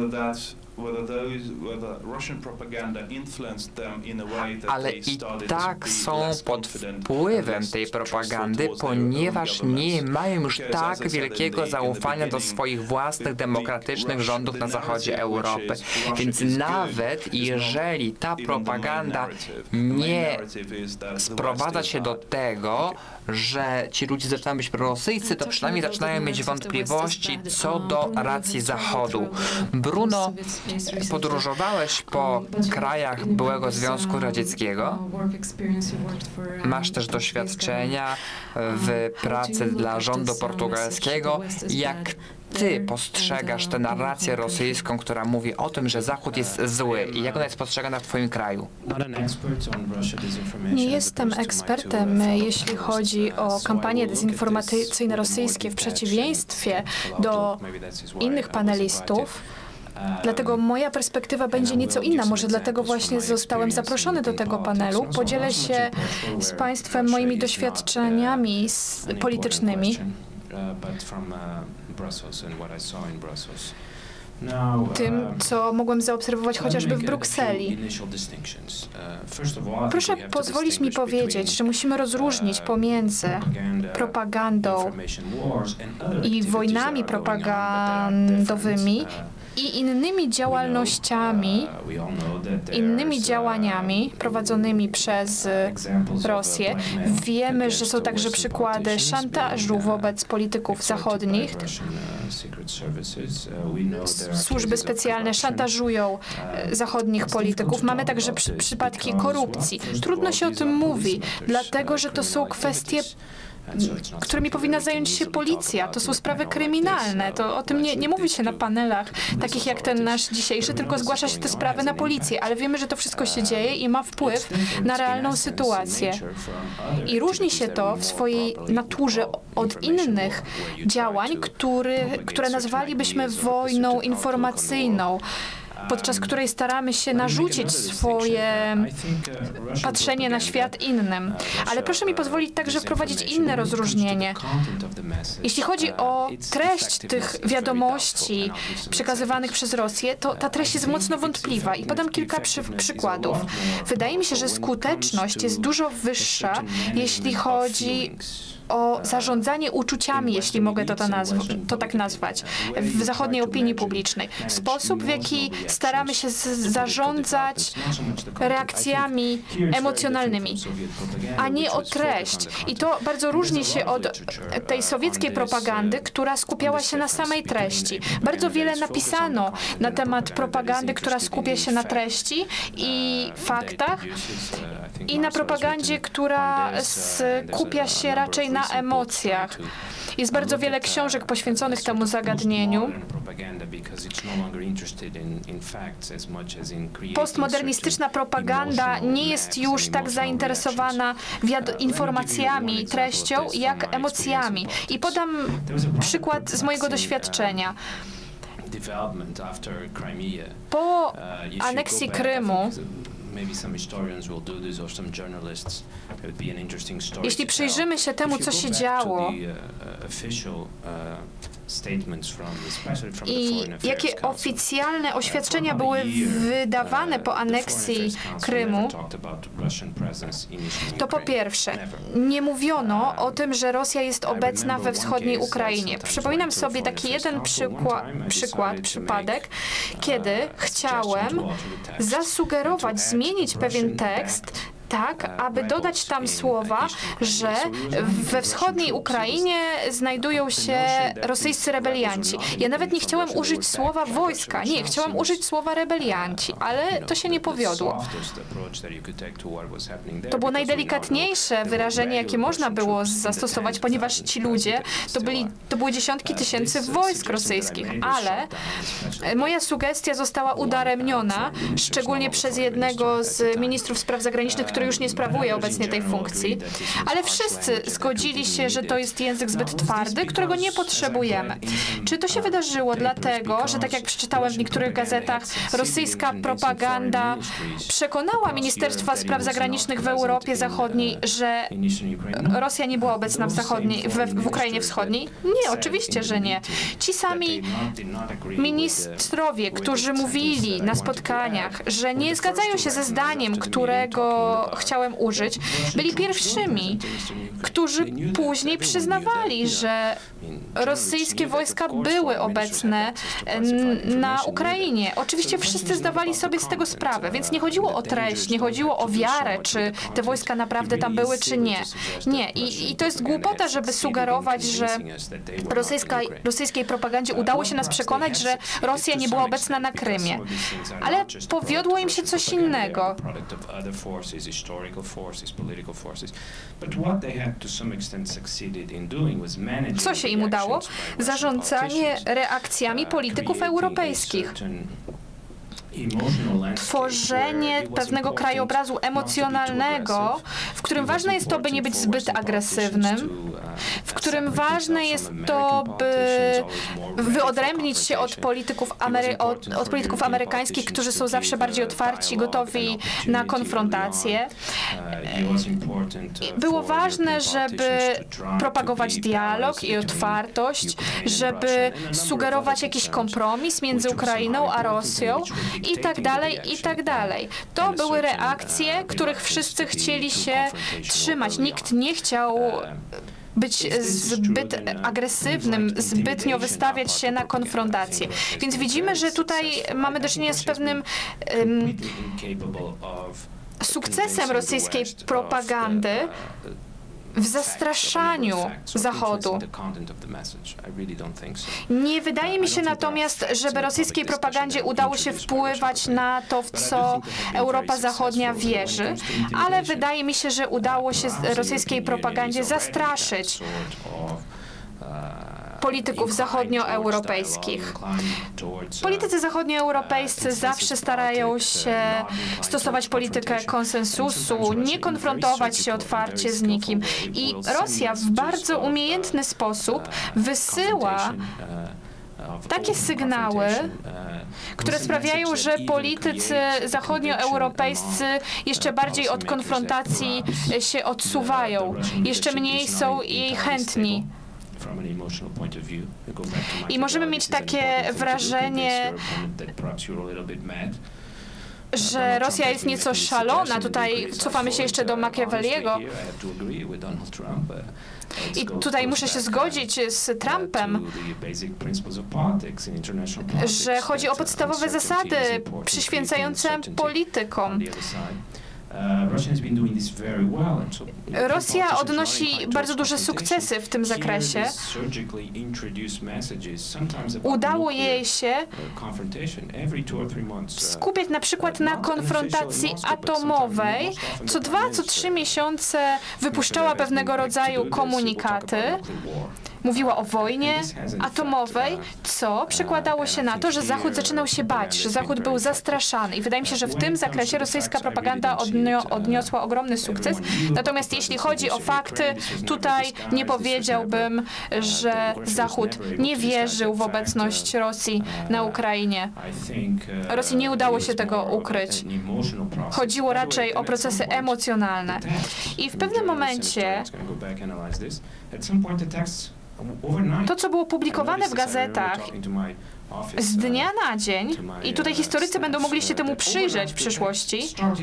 ale i tak są pod wpływem tej propagandy, ponieważ nie mają już tak wielkiego zaufania do swoich własnych demokratycznych rządów na zachodzie Europy. Więc nawet jeżeli ta propaganda nie sprowadza się do tego, że ci ludzie zaczynają być prorosyjscy, to przynajmniej zaczynają mieć wątpliwości co do racji Zachodu. Bruno, podróżowałeś po krajach byłego Związku Radzieckiego. Masz też doświadczenia w pracy dla rządu portugalskiego. Jak ty postrzegasz tę narrację rosyjską, która mówi o tym, że Zachód jest zły i jak ona jest postrzegana w twoim kraju? Nie jestem ekspertem, jeśli chodzi o kampanie dezinformacyjne rosyjskie, w przeciwieństwie do innych panelistów. Dlatego moja perspektywa będzie nieco inna. Może dlatego właśnie zostałem zaproszony do tego panelu. Podzielę się z Państwem moimi doświadczeniami politycznymi. Tym, co mogłem zaobserwować chociażby w Brukseli. Proszę pozwolić mi powiedzieć, że musimy rozróżnić pomiędzy propagandą i wojnami propagandowymi i innymi działalnościami, innymi działaniami prowadzonymi przez Rosję. Wiemy, że są także przykłady szantażu wobec polityków zachodnich. Służby specjalne szantażują zachodnich polityków. Mamy także przypadki korupcji. Trudno się o tym mówi, dlatego że to są kwestie, którymi powinna zająć się policja. To są sprawy kryminalne. To o tym nie mówi się na panelach, takich jak ten nasz dzisiejszy, tylko zgłasza się te sprawy na policję. Ale wiemy, że to wszystko się dzieje i ma wpływ na realną sytuację. I różni się to w swojej naturze od innych działań, które nazwalibyśmy wojną informacyjną, podczas której staramy się narzucić swoje patrzenie na świat innym. Ale proszę mi pozwolić także wprowadzić inne rozróżnienie. Jeśli chodzi o treść tych wiadomości przekazywanych przez Rosję, to ta treść jest mocno wątpliwa i podam kilka przykładów. Wydaje mi się, że skuteczność jest dużo wyższa, jeśli chodzi o zarządzanie uczuciami, jeśli mogę to tak nazwać, w zachodniej opinii publicznej. Sposób, w jaki staramy się zarządzać reakcjami emocjonalnymi, a nie o treść. I to bardzo różni się od tej sowieckiej propagandy, która skupiała się na samej treści. Bardzo wiele napisano na temat propagandy, która skupia się na treści i faktach, i na propagandzie, która skupia się raczej na emocjach. Jest bardzo wiele książek poświęconych temu zagadnieniu. Postmodernistyczna propaganda nie jest już tak zainteresowana informacjami i treścią, jak emocjami. I podam przykład z mojego doświadczenia. Po aneksji Krymu, jeśli przyjrzymy się temu, co się działo I jakie oficjalne oświadczenia były wydawane po aneksji Krymu, to po pierwsze, nie mówiono o tym, że Rosja jest obecna we wschodniej Ukrainie. Przypominam sobie taki jeden przypadek, kiedy chciałem zasugerować, zmienić pewien tekst, tak, aby dodać tam słowa, że we wschodniej Ukrainie znajdują się rosyjscy rebelianci. Ja nawet nie chciałem użyć słowa wojska, nie, chciałam użyć słowa rebelianci, ale to się nie powiodło. To było najdelikatniejsze wyrażenie, jakie można było zastosować, ponieważ ci ludzie to były dziesiątki tysięcy wojsk rosyjskich, ale moja sugestia została udaremniona, szczególnie przez jednego z ministrów spraw zagranicznych, który już nie sprawuje obecnie tej funkcji, ale wszyscy zgodzili się, że to jest język zbyt twardy, którego nie potrzebujemy. Czy to się wydarzyło dlatego, że tak jak przeczytałem w niektórych gazetach, rosyjska propaganda przekonała Ministerstwa Spraw Zagranicznych w Europie Zachodniej, że Rosja nie była obecna w Ukrainie Wschodniej? Nie, oczywiście, że nie. Ci sami ministrowie, którzy mówili na spotkaniach, że nie zgadzają się ze zdaniem, którego chciałem użyć, byli pierwszymi, którzy później przyznawali, że rosyjskie wojska były obecne na Ukrainie. Oczywiście wszyscy zdawali sobie z tego sprawę, więc nie chodziło o treść, nie chodziło o wiarę, czy te wojska naprawdę tam były, czy nie. Nie. I to jest głupota, żeby sugerować, że rosyjskiej propagandzie udało się nas przekonać, że Rosja nie była obecna na Krymie. Ale powiodło im się coś innego. Co się im udało? Zarządzanie reakcjami polityków europejskich. Tworzenie pewnego krajobrazu emocjonalnego, w którym ważne jest to, by nie być zbyt agresywnym, w którym ważne jest to, by wyodrębnić się od polityków amerykańskich, którzy są zawsze bardziej otwarci, gotowi na konfrontację. Było ważne, żeby propagować dialog i otwartość, żeby sugerować jakiś kompromis między Ukrainą a Rosją i tak dalej, i tak dalej. To były reakcje, których wszyscy chcieli się trzymać. Nikt nie chciał być zbyt agresywnym, zbytnio wystawiać się na konfrontację. Więc widzimy, że tutaj mamy do czynienia z pewnym sukcesem rosyjskiej propagandy w zastraszaniu Zachodu. Nie wydaje mi się natomiast, żeby rosyjskiej propagandzie udało się wpływać na to, w co Europa Zachodnia wierzy, ale wydaje mi się, że udało się rosyjskiej propagandzie zastraszyć polityków zachodnioeuropejskich. Politycy zachodnioeuropejscy zawsze starają się stosować politykę konsensusu, nie konfrontować się otwarcie z nikim. I Rosja w bardzo umiejętny sposób wysyła takie sygnały, które sprawiają, że politycy zachodnioeuropejscy jeszcze bardziej od konfrontacji się odsuwają, jeszcze mniej są jej chętni. I możemy mieć takie wrażenie, że Rosja jest nieco szalona. Tutaj cofamy się jeszcze do Machiavelliego. I tutaj muszę się zgodzić z Trumpem, że chodzi o podstawowe zasady przyświecające politykom. Rosja odnosi bardzo duże sukcesy w tym zakresie. Udało jej się skupiać na przykład na konfrontacji atomowej. Co 2, co 3 miesiące wypuszczała pewnego rodzaju komunikaty. Mówiła o wojnie atomowej, co przekładało się na to, że Zachód zaczynał się bać, że Zachód był zastraszany. I wydaje mi się, że w tym zakresie rosyjska propaganda odniosła ogromny sukces. Natomiast jeśli chodzi o fakty, tutaj nie powiedziałbym, że Zachód nie wierzył w obecność Rosji na Ukrainie. Rosji nie udało się tego ukryć. Chodziło raczej o procesy emocjonalne. I w pewnym momencie To, co było publikowane w gazetach z dnia na dzień, i tutaj historycy będą mogli się temu przyjrzeć w przyszłości,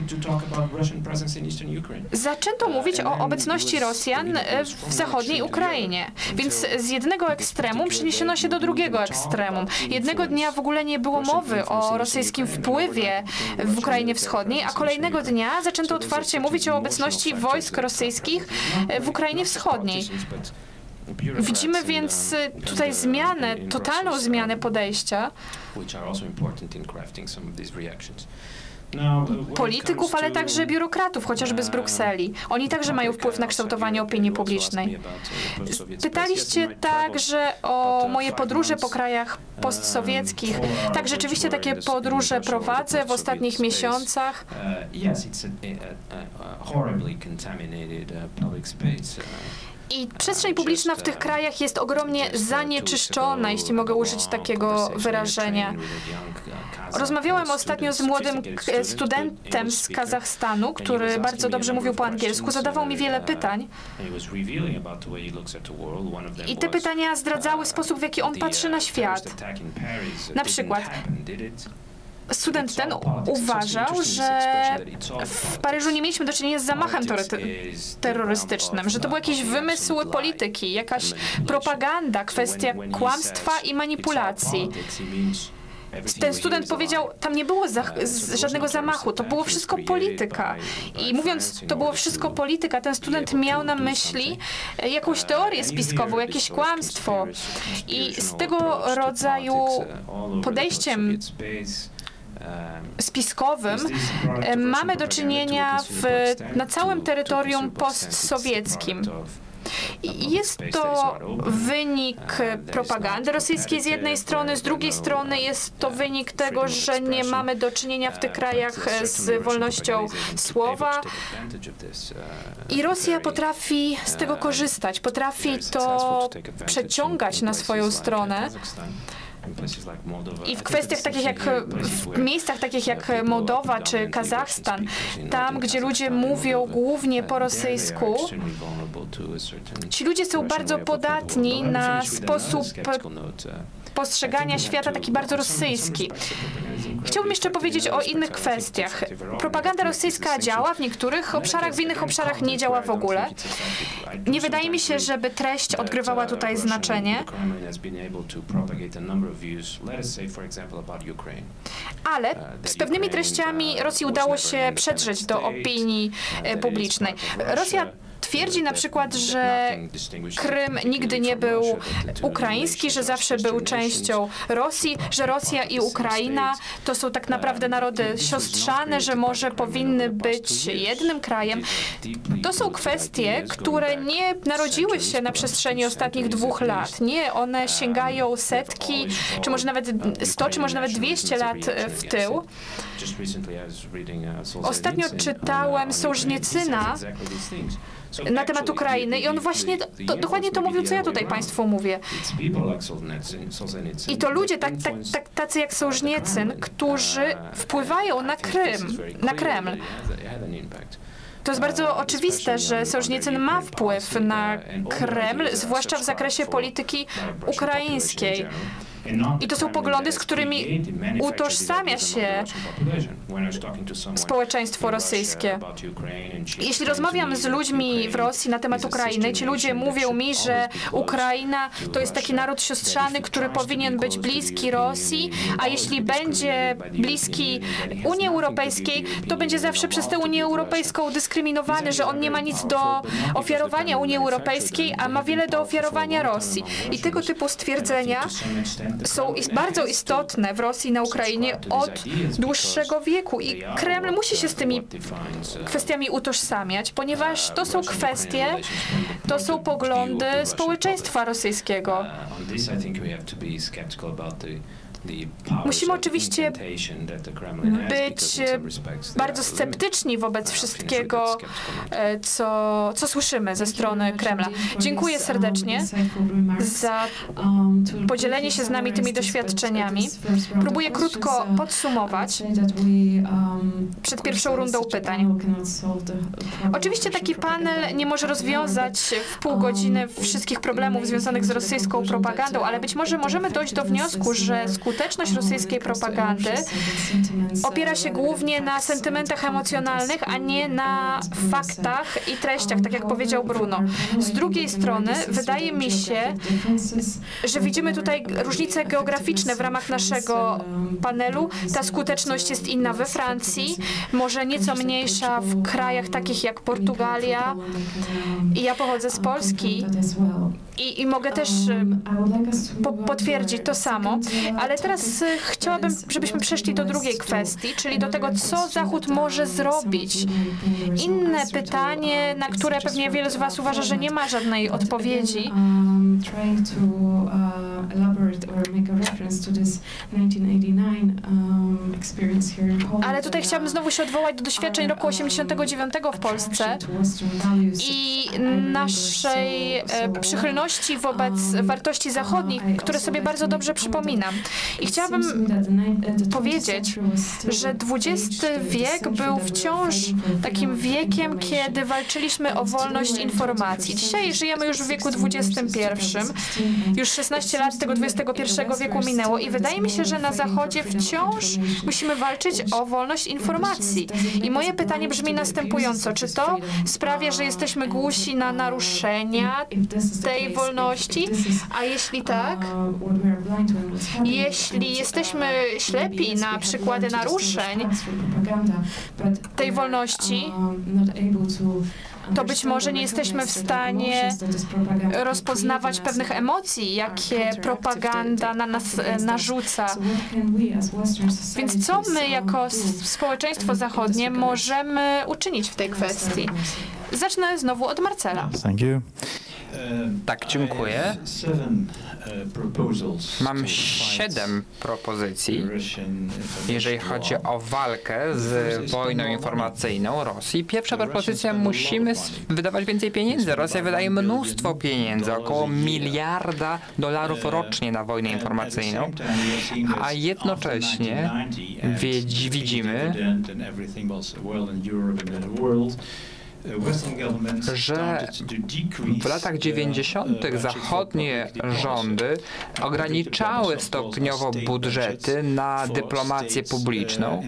zaczęto mówić o obecności Rosjan w zachodniej Ukrainie. Więc z jednego ekstremum przeniesiono się do drugiego ekstremum. Jednego dnia w ogóle nie było mowy o rosyjskim wpływie w Ukrainie Wschodniej, a kolejnego dnia zaczęto otwarcie mówić o obecności wojsk rosyjskich w Ukrainie Wschodniej. Widzimy więc tutaj zmianę, totalną zmianę podejścia polityków, ale także biurokratów, chociażby z Brukseli. Oni także mają wpływ na kształtowanie opinii publicznej. Pytaliście także o moje podróże po krajach postsowieckich. Tak, rzeczywiście takie podróże prowadzę w ostatnich miesiącach. I przestrzeń publiczna w tych krajach jest ogromnie zanieczyszczona, jeśli mogę użyć takiego wyrażenia. Rozmawiałem ostatnio z młodym studentem z Kazachstanu, który bardzo dobrze mówił po angielsku. Zadawał mi wiele pytań. I te pytania zdradzały sposób, w jaki on patrzy na świat. Na przykład, student ten uważał, że w Paryżu nie mieliśmy do czynienia z zamachem terrorystycznym, że to był jakiś wymysł polityki, jakaś propaganda, kwestia kłamstwa i manipulacji. Ten student powiedział, tam nie było żadnego zamachu, to było wszystko polityka. I mówiąc, to było wszystko polityka, ten student miał na myśli jakąś teorię spiskową, jakieś kłamstwo. I z tego rodzaju podejściem spiskowym mamy do czynienia na całym terytorium postsowieckim. Jest to wynik propagandy rosyjskiej z jednej strony, z drugiej strony jest to wynik tego, że nie mamy do czynienia w tych krajach z wolnością słowa i Rosja potrafi z tego korzystać, potrafi to przeciągać na swoją stronę. I w kwestiach takich jak, w miejscach takich jak Mołdowa czy Kazachstan, tam gdzie ludzie mówią głównie po rosyjsku, ci ludzie są bardzo podatni na sposób postrzegania świata taki bardzo rosyjski. Chciałbym jeszcze powiedzieć o innych kwestiach. Propaganda rosyjska działa w niektórych obszarach, w innych obszarach nie działa w ogóle. Nie wydaje mi się, żeby treść odgrywała tutaj znaczenie. Ale z pewnymi treściami Rosji udało się przedrzeć do opinii publicznej. Rosja twierdzi na przykład, że Krym nigdy nie był ukraiński, że zawsze był częścią Rosji, że Rosja i Ukraina to są tak naprawdę narody siostrzane, że może powinny być jednym krajem. To są kwestie, które nie narodziły się na przestrzeni ostatnich 2 lat. Nie, one sięgają setki, czy może nawet 100, czy może nawet 200 lat w tył. Ostatnio czytałem Sołżniecyna na temat Ukrainy i on właśnie dokładnie to mówił, co ja tutaj Państwu mówię. I to ludzie tacy jak Sołżniecyn, którzy wpływają na Kreml. To jest bardzo oczywiste, że Sołżniecyn ma wpływ na Kreml, zwłaszcza w zakresie polityki ukraińskiej. I to są poglądy, z którymi utożsamia się społeczeństwo rosyjskie. Jeśli rozmawiam z ludźmi w Rosji na temat Ukrainy, ci ludzie mówią mi, że Ukraina to jest taki naród siostrzany, który powinien być bliski Rosji, a jeśli będzie bliski Unii Europejskiej, to będzie zawsze przez tę Unię Europejską dyskryminowany, że on nie ma nic do ofiarowania Unii Europejskiej, a ma wiele do ofiarowania Rosji. I tego typu stwierdzenia są bardzo istotne w Rosji i na Ukrainie od dłuższego wieku i Kreml musi się z tymi kwestiami utożsamiać, ponieważ to są kwestie, to są poglądy społeczeństwa rosyjskiego. Musimy oczywiście być bardzo sceptyczni wobec wszystkiego, co słyszymy ze strony Kremla. Dziękuję serdecznie za podzielenie się z nami tymi doświadczeniami. Próbuję krótko podsumować przed pierwszą rundą pytań. Oczywiście taki panel nie może rozwiązać w pół godziny wszystkich problemów związanych z rosyjską propagandą, ale być może możemy dojść do wniosku, że skuteczność rosyjskiej propagandy opiera się głównie na sentymentach emocjonalnych, a nie na faktach i treściach, tak jak powiedział Bruno. Z drugiej strony wydaje mi się, że widzimy tutaj różnice geograficzne w ramach naszego panelu. Ta skuteczność jest inna we Francji, może nieco mniejsza w krajach takich jak Portugalia. I ja pochodzę z Polski i mogę też potwierdzić to samo, ale teraz chciałabym, żebyśmy przeszli do drugiej kwestii, czyli do tego, co Zachód może zrobić. Inne pytanie, na które pewnie wielu z Was uważa, że nie ma żadnej odpowiedzi. Ale tutaj chciałabym znowu się odwołać do doświadczeń roku 89 w Polsce i naszej przychylności wobec wartości zachodnich, które sobie bardzo dobrze przypominam. I chciałabym powiedzieć, że XX wiek był wciąż takim wiekiem, kiedy walczyliśmy o wolność informacji. Dzisiaj żyjemy już w wieku XXI. Już 16 lat tego XXI wieku minęło i wydaje mi się, że na Zachodzie wciąż musimy walczyć o wolność informacji. I moje pytanie brzmi następująco. Czy to sprawia, że jesteśmy głusi na naruszenia tej wolności? A jeśli tak, jeśli jesteśmy ślepi na przykłady naruszeń tej wolności, to być może nie jesteśmy w stanie rozpoznawać pewnych emocji, jakie propaganda na nas narzuca. Więc co my jako społeczeństwo zachodnie możemy uczynić w tej kwestii? Zacznę znowu od Marcela. Tak, dziękuję. Mam 7 propozycji, jeżeli chodzi o walkę z wojną informacyjną Rosji. Pierwsza propozycja: musimy wydawać więcej pieniędzy. Rosja wydaje mnóstwo pieniędzy, około $1 miliarda rocznie na wojnę informacyjną, a jednocześnie widzimy, że w latach 90. zachodnie rządy ograniczały stopniowo budżety na dyplomację publiczną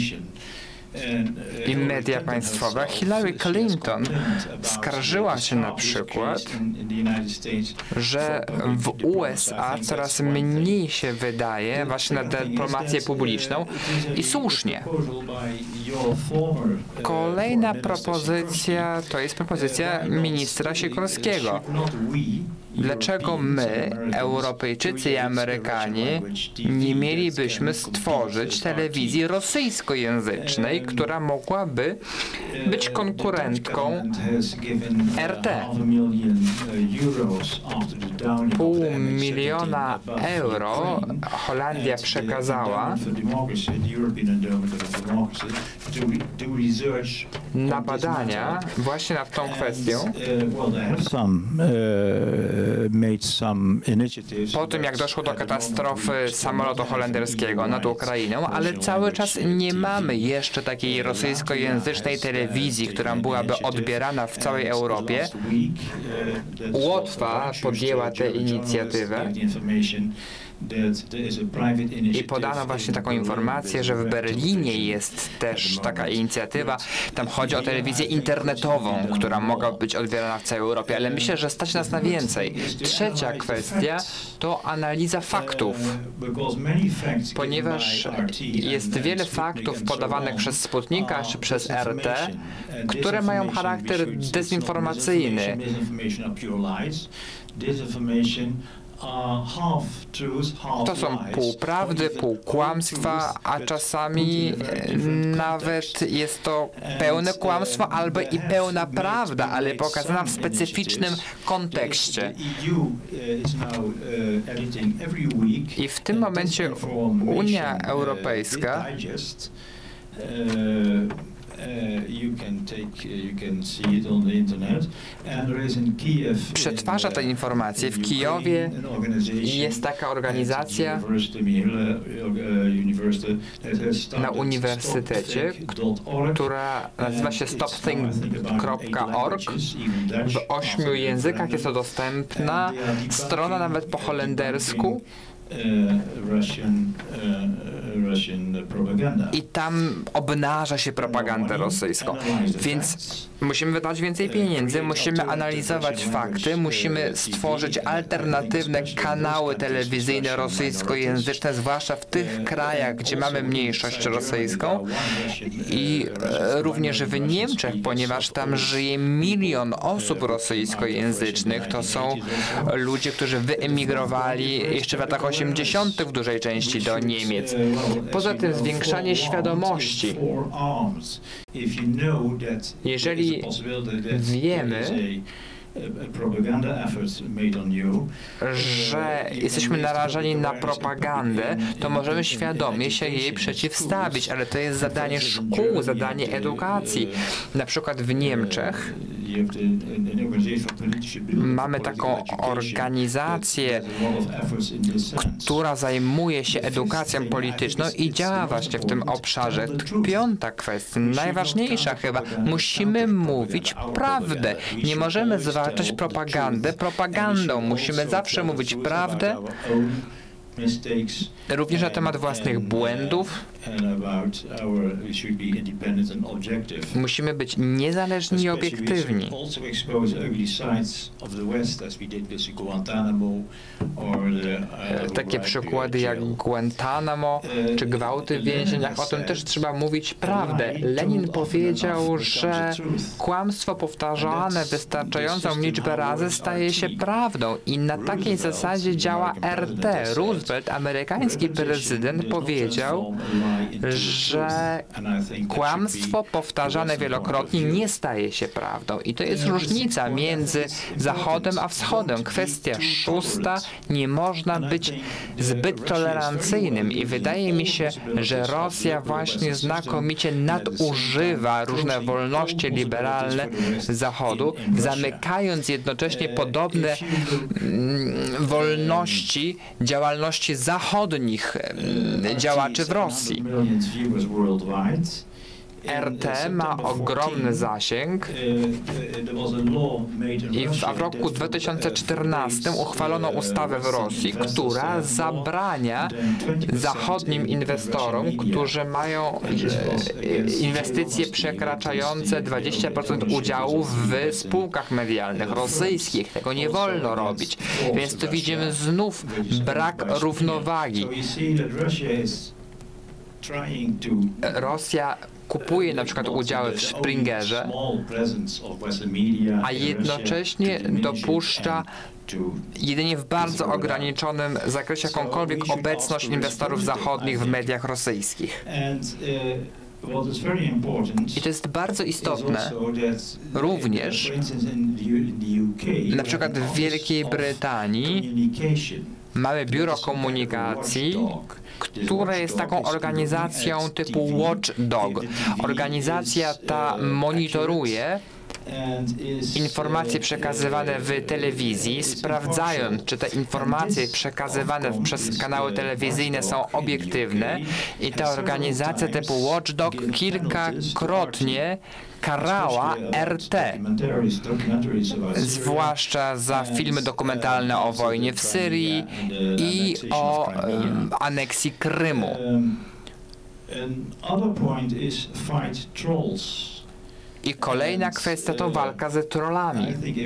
i media państwowe. Hillary Clinton skarżyła się na przykład, że w USA coraz mniej się wydaje właśnie na dyplomację publiczną i słusznie. Kolejna propozycja to jest propozycja ministra Sikorskiego. Dlaczego my, Europejczycy i Amerykanie, nie mielibyśmy stworzyć telewizji rosyjskojęzycznej, która mogłaby być konkurentką RT? €500 000 Holandia przekazała na badania właśnie nad tą kwestią. Po tym, jak doszło do katastrofy samolotu holenderskiego nad Ukrainą, ale cały czas nie mamy jeszcze takiej rosyjskojęzycznej telewizji, która byłaby odbierana w całej Europie. Łotwa podjęła tę inicjatywę i podano właśnie taką informację, że w Berlinie jest też taka inicjatywa. Tam chodzi o telewizję internetową, która mogła być odbierana w całej Europie, ale myślę, że stać nas na więcej. Trzecia kwestia to analiza faktów, ponieważ jest wiele faktów podawanych przez Sputnika czy przez RT, które mają charakter dezinformacyjny. To są pół prawdy, pół kłamstwa, a czasami nawet jest to pełne kłamstwo albo i pełna prawda, ale pokazana w specyficznym kontekście. I w tym momencie Unia Europejska przetwarza te informacje. W Kijowie jest taka organizacja na uniwersytecie, która nazywa się stopthink.org. W 8 językach jest to dostępna. Strona nawet po holendersku. I tam obnaża się propagandę rosyjską. Więc musimy wydać więcej pieniędzy, musimy analizować fakty, musimy stworzyć alternatywne kanały telewizyjne rosyjskojęzyczne, zwłaszcza w tych krajach, gdzie mamy mniejszość rosyjską i również w Niemczech, ponieważ tam żyje 1 milion osób rosyjskojęzycznych. To są ludzie, którzy wyemigrowali jeszcze w latach 80. w dużej części do Niemiec. Poza tym zwiększanie świadomości. Jeżeli wiemy, że jesteśmy narażeni na propagandę, to możemy świadomie się jej przeciwstawić, ale to jest zadanie szkół, zadanie edukacji. Na przykład w Niemczech mamy taką organizację, która zajmuje się edukacją polityczną i działa właśnie w tym obszarze. 5. kwestia, najważniejsza chyba, musimy mówić prawdę. Nie możemy zwalczać propagandę propagandą. Musimy zawsze mówić prawdę, również na temat własnych błędów. Musimy być niezależni i obiektywni. Takie przykłady jak Guantanamo czy gwałty w więzieniach, o tym też trzeba mówić prawdę. Lenin powiedział, że kłamstwo powtarzane wystarczającą liczbę razy staje się prawdą i na takiej zasadzie działa RT. Roosevelt, amerykański prezydent, powiedział, że kłamstwo powtarzane wielokrotnie nie staje się prawdą. I to jest różnica między Zachodem a Wschodem. Kwestia 6. Nie można być zbyt tolerancyjnym i wydaje mi się, że Rosja właśnie znakomicie nadużywa różne wolności liberalne Zachodu, zamykając jednocześnie podobne wolności działalności zachodnich działaczy w Rosji. RT ma ogromny zasięg i w roku 2014 uchwalono ustawę w Rosji, która zabrania zachodnim inwestorom, którzy mają inwestycje przekraczające 20% udziałów w spółkach medialnych rosyjskich. Tego nie wolno robić. Więc tu widzimy znów brak równowagi. Rosja kupuje na przykład udziały w Springerze, a jednocześnie dopuszcza jedynie w bardzo ograniczonym zakresie jakąkolwiek obecność inwestorów zachodnich w mediach rosyjskich. I to jest bardzo istotne również, na przykład w Wielkiej Brytanii mamy biuro komunikacji, które jest taką organizacją typu Watchdog. Organizacja ta monitoruje informacje przekazywane w telewizji, sprawdzając, czy te informacje przekazywane przez kanały telewizyjne są obiektywne i ta organizacja typu Watchdog kilkakrotnie karała RT, zwłaszcza za filmy dokumentalne o wojnie w Syrii i o aneksji Krymu. I kolejna kwestia to walka ze trollami.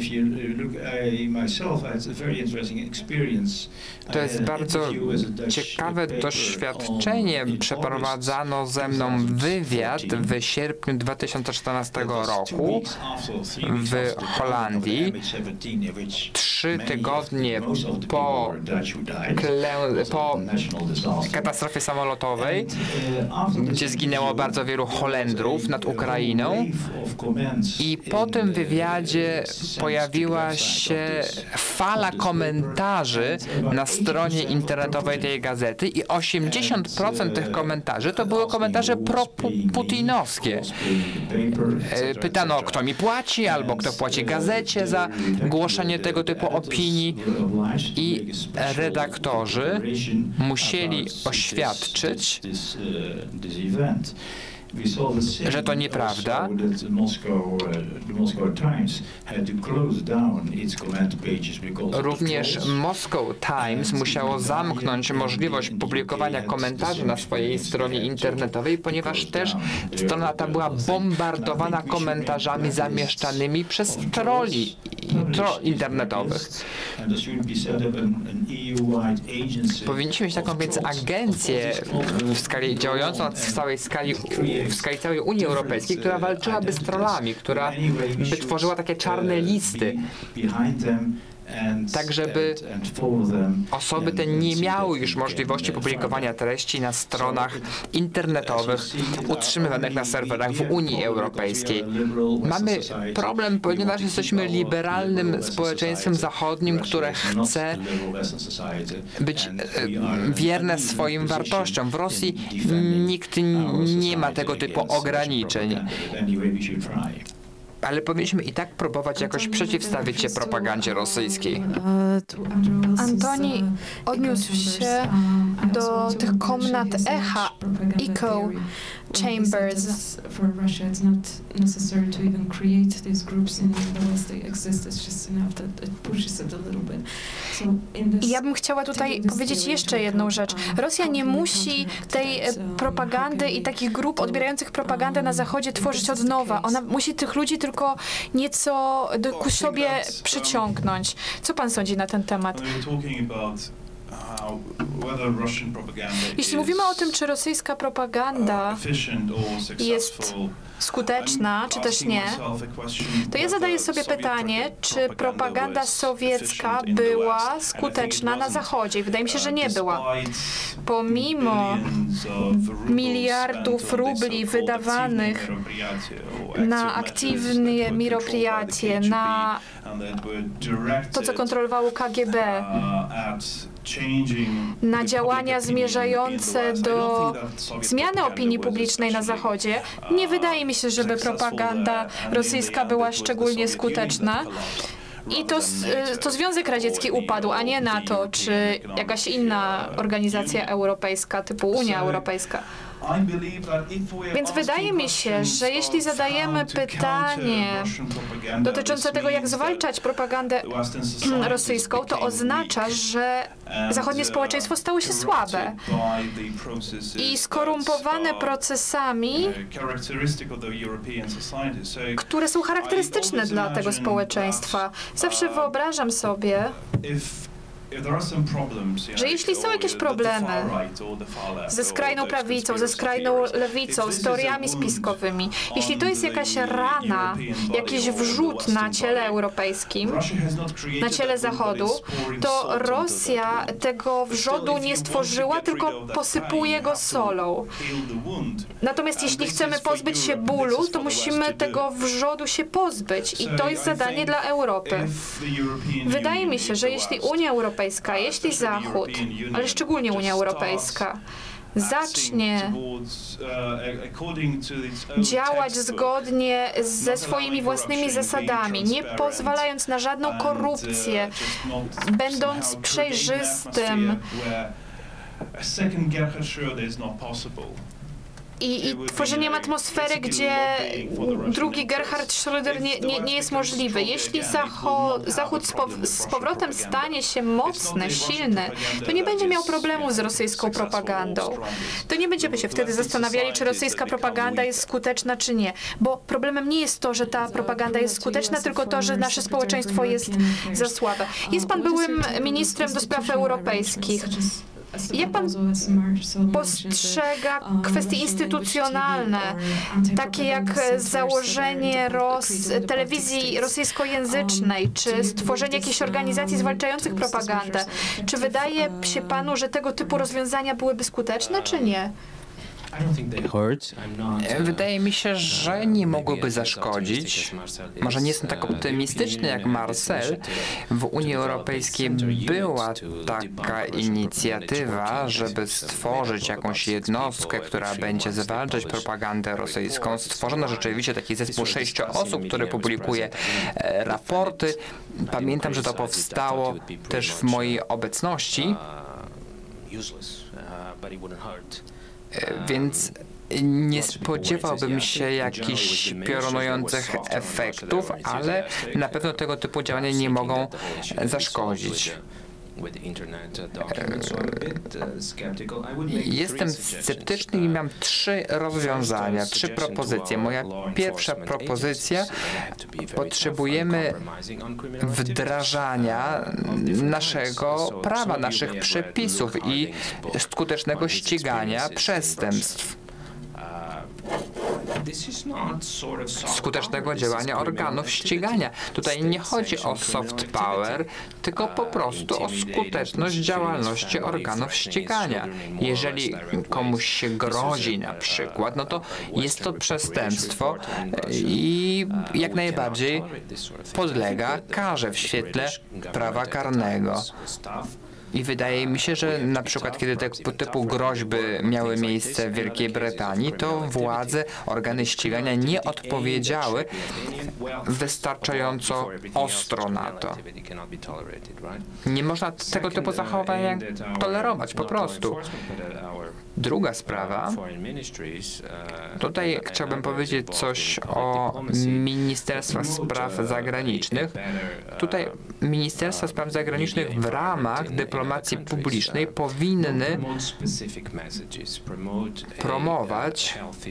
To jest bardzo ciekawe doświadczenie. Przeprowadzano ze mną wywiad w sierpniu 2014 roku w Holandii. 3 tygodnie po katastrofie samolotowej, gdzie zginęło bardzo wielu Holendrów nad Ukrainą. I po tym wywiadzie pojawiła się fala komentarzy na stronie internetowej tej gazety i 80% tych komentarzy to były komentarze pro-putinowskie. Pytano, kto mi płaci, albo kto płaci gazecie za głoszenie tego typu opinii i redaktorzy musieli oświadczyć, że to nieprawda. Również Moscow Times musiało zamknąć możliwość publikowania komentarzy na swojej stronie internetowej, ponieważ też strona ta była bombardowana komentarzami zamieszczanymi przez trolli internetowych. Powinniśmy mieć taką więc agencję działającą w skali całej Unii Europejskiej, która walczyłaby z trollami, która by tworzyła takie czarne listy, tak żeby osoby te nie miały już możliwości publikowania treści na stronach internetowych utrzymywanych na serwerach w Unii Europejskiej. Mamy problem, ponieważ jesteśmy liberalnym społeczeństwem zachodnim, które chce być wierne swoim wartościom. W Rosji nikt nie ma tego typu ograniczeń. Ale powinniśmy i tak próbować jakoś przeciwstawić się propagandzie rosyjskiej. Antoni odniósł się do tych komnat echa, echo chambers. I ja bym chciała tutaj powiedzieć jeszcze jedną rzecz. Rosja nie musi tej propagandy i takich grup odbierających propagandę na Zachodzie tworzyć od nowa. Ona musi tych ludzi tylko nieco ku sobie przyciągnąć. Co pan sądzi na ten temat? Jeśli mówimy o tym, czy rosyjska propaganda jest skuteczna, czy też nie, to ja zadaję sobie pytanie, czy propaganda sowiecka była skuteczna na Zachodzie. Wydaje mi się, że nie była. Pomimo miliardów rubli wydawanych na aktywne miroprijacje, na to, co kontrolowało KGB, na działania zmierzające do zmiany opinii publicznej na Zachodzie, nie wydaje mi się, żeby propaganda rosyjska była szczególnie skuteczna. I to Związek Radziecki upadł, a nie NATO, czy jakaś inna organizacja europejska, typu Unia Europejska. Więc wydaje mi się, że jeśli zadajemy pytanie dotyczące tego, jak zwalczać propagandę rosyjską, to oznacza, że zachodnie społeczeństwo stało się słabe i skorumpowane procesami, które są charakterystyczne dla tego społeczeństwa. Zawsze wyobrażam sobie, że jeśli są jakieś problemy ze skrajną prawicą, ze skrajną lewicą, z teoriami spiskowymi, jeśli to jest jakaś rana, jakiś wrzód na ciele europejskim, na ciele Zachodu, to Rosja tego wrzodu nie stworzyła, tylko posypuje go solą. Natomiast jeśli chcemy pozbyć się bólu, to musimy tego wrzodu się pozbyć i to jest zadanie dla Europy. Wydaje mi się, że jeśli Unia Europejska, jeśli Zachód, ale szczególnie Unia Europejska, zacznie działać zgodnie ze swoimi własnymi zasadami, nie pozwalając na żadną korupcję, będąc przejrzystym, i tworzeniem atmosfery, gdzie drugi Gerhard Schröder nie jest możliwy. Jeśli Zachód z powrotem stanie się mocny, silny, to nie będzie miał problemu z rosyjską propagandą. To nie będziemy się wtedy zastanawiali, czy rosyjska propaganda jest skuteczna, czy nie. Bo problemem nie jest to, że ta propaganda jest skuteczna, tylko to, że nasze społeczeństwo jest za słabe. Jest pan byłym ministrem do spraw europejskich. Jak pan postrzega kwestie instytucjonalne, takie jak założenie telewizji rosyjskojęzycznej, czy stworzenie jakichś organizacji zwalczających propagandę? Czy wydaje się panu, że tego typu rozwiązania byłyby skuteczne, czy nie? Wydaje mi się, że nie mogłyby zaszkodzić. Może nie jestem tak optymistyczny jak Marcel. W Unii Europejskiej była taka inicjatywa, żeby stworzyć jakąś jednostkę, która będzie zwalczać propagandę rosyjską. Stworzono rzeczywiście taki zespół 6 osób, który publikuje raporty. Pamiętam, że to powstało też w mojej obecności. Więc nie spodziewałbym się jakichś piorunujących efektów, ale na pewno tego typu działania nie mogą zaszkodzić. Jestem sceptyczny i mam 3 rozwiązania, 3 propozycje. Moja pierwsza propozycja: potrzebujemy wdrażania naszego prawa, naszych przepisów i skutecznego ścigania przestępstw. Skutecznego działania organów ścigania. Tutaj nie chodzi o soft power, tylko po prostu o skuteczność działalności organów ścigania. Jeżeli komuś się grozi na przykład, no to jest to przestępstwo i jak najbardziej podlega karze w świetle prawa karnego. I wydaje mi się, że na przykład kiedy tego typu groźby miały miejsce w Wielkiej Brytanii, to władze, organy ścigania nie odpowiedziały wystarczająco ostro na to. Nie można tego typu zachowania tolerować po prostu. Druga sprawa. Tutaj chciałbym powiedzieć coś o Ministerstwach Spraw Zagranicznych. Tutaj Ministerstwa Spraw Zagranicznych w ramach dyplomacji publicznej powinny promować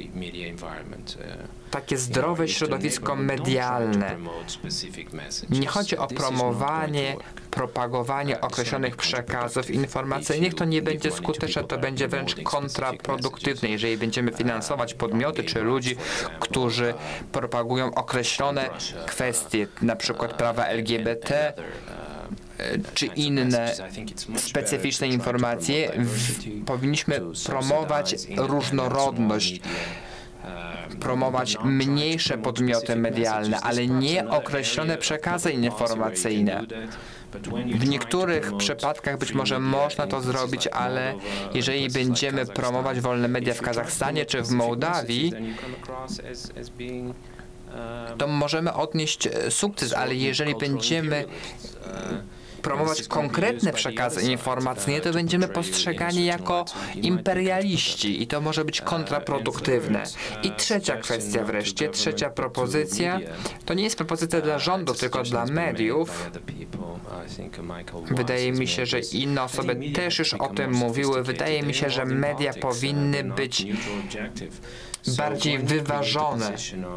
takie zdrowe środowisko medialne. Nie chodzi o promowanie, propagowanie określonych przekazów informacyjnych. To nie będzie skuteczne, to będzie wręcz kontraproduktywne, jeżeli będziemy finansować podmioty czy ludzi, którzy propagują określone kwestie, na przykład prawa LGBT, czy inne specyficzne informacje. Powinniśmy promować różnorodność, promować mniejsze podmioty medialne, ale nie określone przekazy informacyjne. W niektórych przypadkach być może można to zrobić, ale jeżeli będziemy promować wolne media w Kazachstanie czy w Mołdawii, to możemy odnieść sukces, ale jeżeli będziemy promować konkretne przekazy informacyjne, to będziemy postrzegani jako imperialiści i to może być kontraproduktywne. I trzecia kwestia wreszcie, trzecia propozycja, to nie jest propozycja dla rządów, tylko dla mediów. Wydaje mi się, że inne osoby też już o tym mówiły. Wydaje mi się, że media powinny być bardziej wyważone.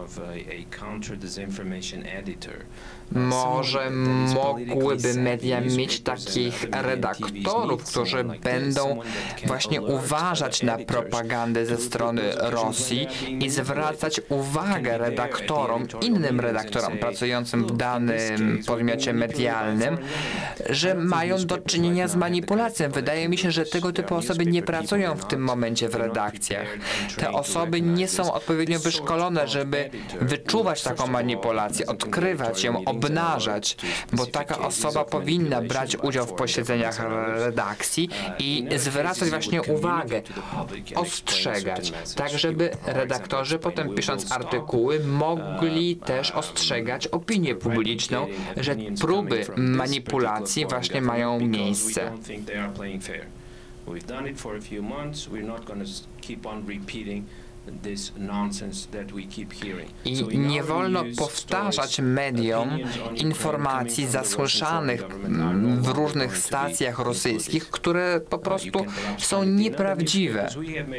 Może mogłyby media mieć takich redaktorów, którzy będą właśnie uważać na propagandę ze strony Rosji i zwracać uwagę redaktorom, innym redaktorom pracującym w danym podmiocie medialnym, że mają do czynienia z manipulacją. Wydaje mi się, że tego typu osoby nie pracują w tym momencie w redakcjach. Te osoby nie są odpowiednio wyszkolone, żeby wyczuwać taką manipulację, odkrywać ją, obnażać, bo taka osoba powinna brać udział w posiedzeniach redakcji i zwracać właśnie uwagę, ostrzegać, tak żeby redaktorzy potem pisząc artykuły mogli też ostrzegać opinię publiczną, że próby manipulacji właśnie mają miejsce. I nie wolno powtarzać mediom informacji zasłyszanych w różnych stacjach rosyjskich, które po prostu są nieprawdziwe.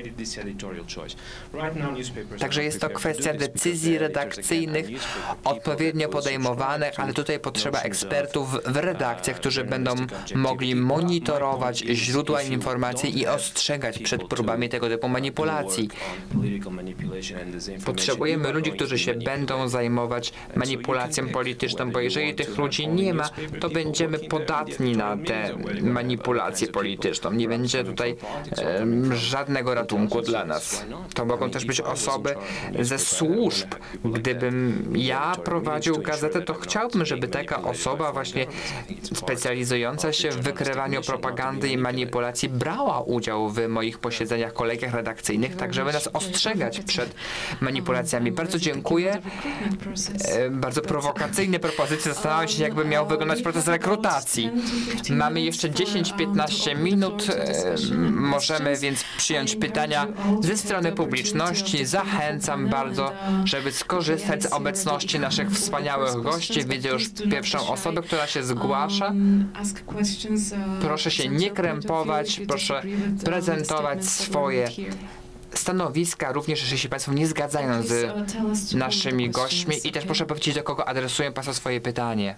Także jest to kwestia decyzji redakcyjnych, odpowiednio podejmowanych, ale tutaj potrzeba ekspertów w redakcjach, którzy będą mogli monitorować źródła informacji i ostrzegać przed próbami tego typu manipulacji. Potrzebujemy ludzi, którzy się będą zajmować manipulacją polityczną, bo jeżeli tych ludzi nie ma, to będziemy podatni na tę manipulację polityczną. Nie będzie tutaj żadnego ratunku dla nas. To mogą też być osoby ze służb. Gdybym ja prowadził gazetę, to chciałbym, żeby taka osoba właśnie specjalizująca się w wykrywaniu propagandy i manipulacji brała udział w moich posiedzeniach, kolegiach redakcyjnych, tak żeby nas ostrzegać przed manipulacjami. Bardzo dziękuję. Bardzo prowokacyjne propozycje. Zastanawiam się, jakby miał wyglądać proces rekrutacji. Mamy jeszcze 10-15 minut. Możemy więc przyjąć pytania ze strony publiczności. Zachęcam bardzo, żeby skorzystać z obecności naszych wspaniałych gości. Widzę już pierwszą osobę, która się zgłasza. Proszę się nie krępować, proszę prezentować swoje stanowiska, również jeżeli się Państwo nie zgadzają z naszymi gośćmi i też proszę powiedzieć, do kogo adresują Państwo swoje pytanie.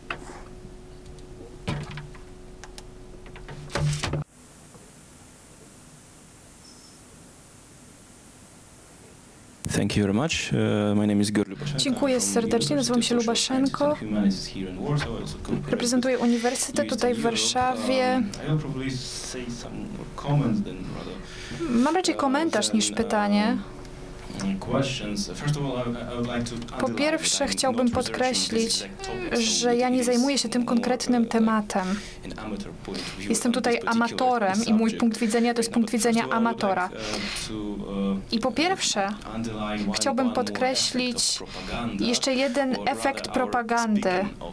Thank you very much. My name is Dziękuję serdecznie, nazywam się Lubaszenko. Reprezentuję uniwersytet tutaj w Warszawie. Mam raczej komentarz niż pytanie. Po pierwsze chciałbym podkreślić, że ja nie zajmuję się tym konkretnym tematem. Jestem tutaj amatorem i mój punkt widzenia to jest punkt widzenia amatora. I po pierwsze chciałbym podkreślić jeszcze jeden efekt propagandy,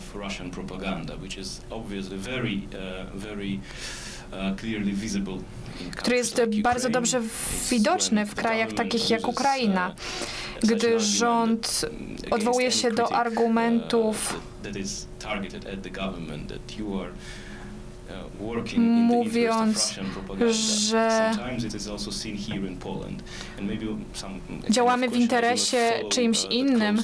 który jest bardzo dobrze widoczny w krajach takich jak Ukraina, gdy rząd odwołuje się do argumentów, mówiąc, że działamy w interesie czyimś innym.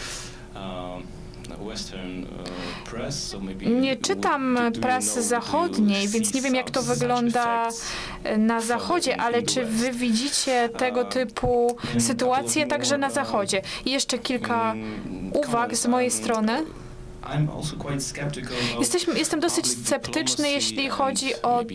Nie czytam prasy zachodniej, więc nie wiem, jak to wygląda na Zachodzie, ale czy wy widzicie tego typu sytuacje także na Zachodzie? I jeszcze kilka uwag z mojej strony. Jestem dosyć sceptyczny, jeśli chodzi o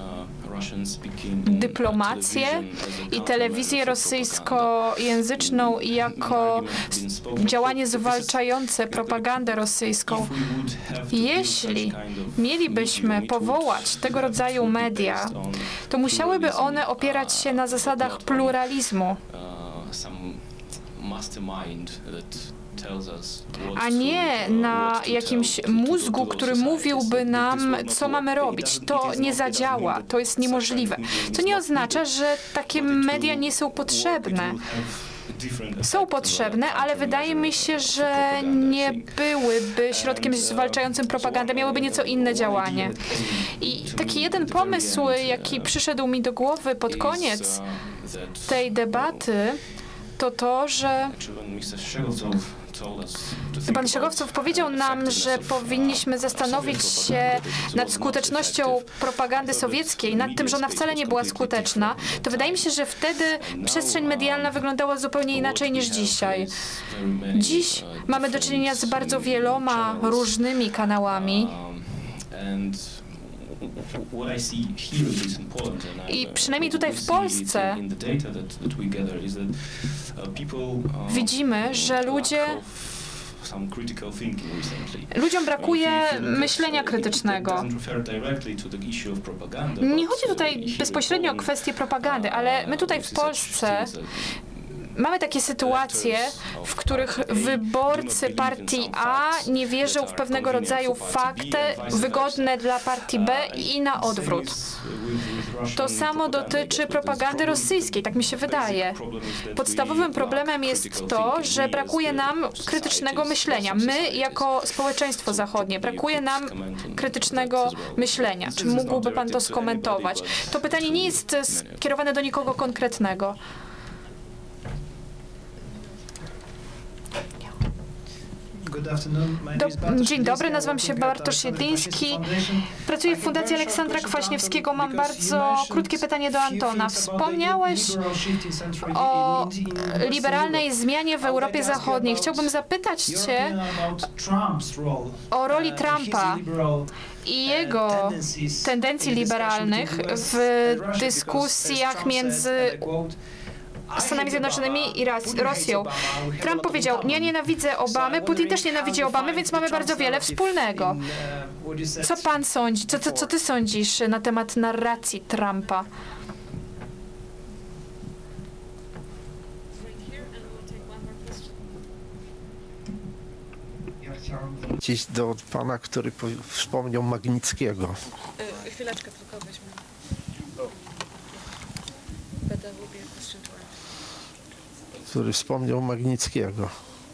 dyplomację i telewizję rosyjskojęzyczną jako działanie zwalczające propagandę rosyjską. Jeśli mielibyśmy powołać tego rodzaju media, to musiałyby one opierać się na zasadach pluralizmu, a nie na jakimś mózgu, który mówiłby nam, co mamy robić. To nie zadziała, to jest niemożliwe. To nie oznacza, że takie media nie są potrzebne. Są potrzebne, ale wydaje mi się, że nie byłyby środkiem zwalczającym propagandę, miałyby nieco inne działanie. I taki jeden pomysł, jaki przyszedł mi do głowy pod koniec tej debaty, to to, że pan Szegowcow powiedział nam, że powinniśmy zastanowić się nad skutecznością propagandy sowieckiej, nad tym, że ona wcale nie była skuteczna, to wydaje mi się, że wtedy przestrzeń medialna wyglądała zupełnie inaczej niż dzisiaj. Dziś mamy do czynienia z bardzo wieloma różnymi kanałami. I przynajmniej tutaj w Polsce widzimy, że ludziom brakuje myślenia krytycznego. Nie chodzi tutaj bezpośrednio o kwestię propagandy, ale my tutaj w Polsce mamy takie sytuacje, w których wyborcy partii A nie wierzą w pewnego rodzaju fakty wygodne dla partii B i na odwrót. To samo dotyczy propagandy rosyjskiej, tak mi się wydaje. Podstawowym problemem jest to, że brakuje nam krytycznego myślenia. My, jako społeczeństwo zachodnie, brakuje nam krytycznego myślenia. Czy mógłby pan to skomentować? To pytanie nie jest skierowane do nikogo konkretnego. Dzień dobry, nazywam się Bartosz Jedliński. Pracuję w Fundacji Aleksandra Kwaśniewskiego. Mam bardzo krótkie pytanie do Antona. Wspomniałeś o liberalnej zmianie w Europie Zachodniej. Chciałbym zapytać Cię o roli Trumpa i jego tendencji liberalnych w dyskusjach między Stanami Zjednoczonymi i Rosją. Trump powiedział, ja nienawidzę Obamy, Putin też nienawidzi Obamy, więc mamy bardzo wiele wspólnego. Co pan sądzi, co ty sądzisz na temat narracji Trumpa? Wrócić do pana, który wspomniał Magnickiego. Chwileczkę tylko weźmy. Który wspomniał Magnickiego.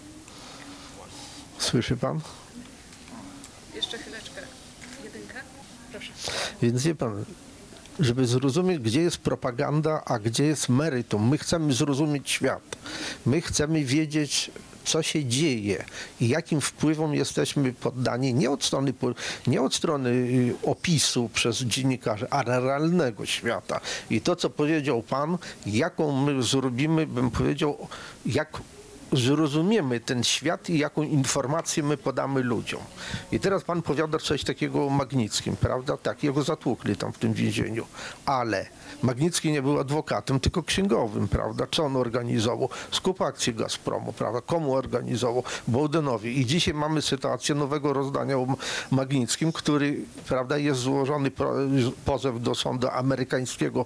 Słyszy pan? Jeszcze chwileczkę. Jedynka? Proszę. Więc wie pan, żeby zrozumieć, gdzie jest propaganda, a gdzie jest meritum. My chcemy zrozumieć świat. My chcemy wiedzieć, co się dzieje i jakim wpływom jesteśmy poddani nie od strony opisu przez dziennikarzy, ale realnego świata. I to, co powiedział pan, jaką my zrobimy, bym powiedział, jak zrozumiemy ten świat i jaką informację my podamy ludziom. I teraz pan powiada coś takiego o Magnickim, prawda? Tak, jego zatłukli tam w tym więzieniu. Ale Magnicki nie był adwokatem, tylko księgowym, prawda? Co on organizował? Skup akcji Gazpromu, prawda? Komu organizował? Bowdenowi. I dzisiaj mamy sytuację nowego rozdania o Magnickim, który, prawda, jest złożony pozew do sądu amerykańskiego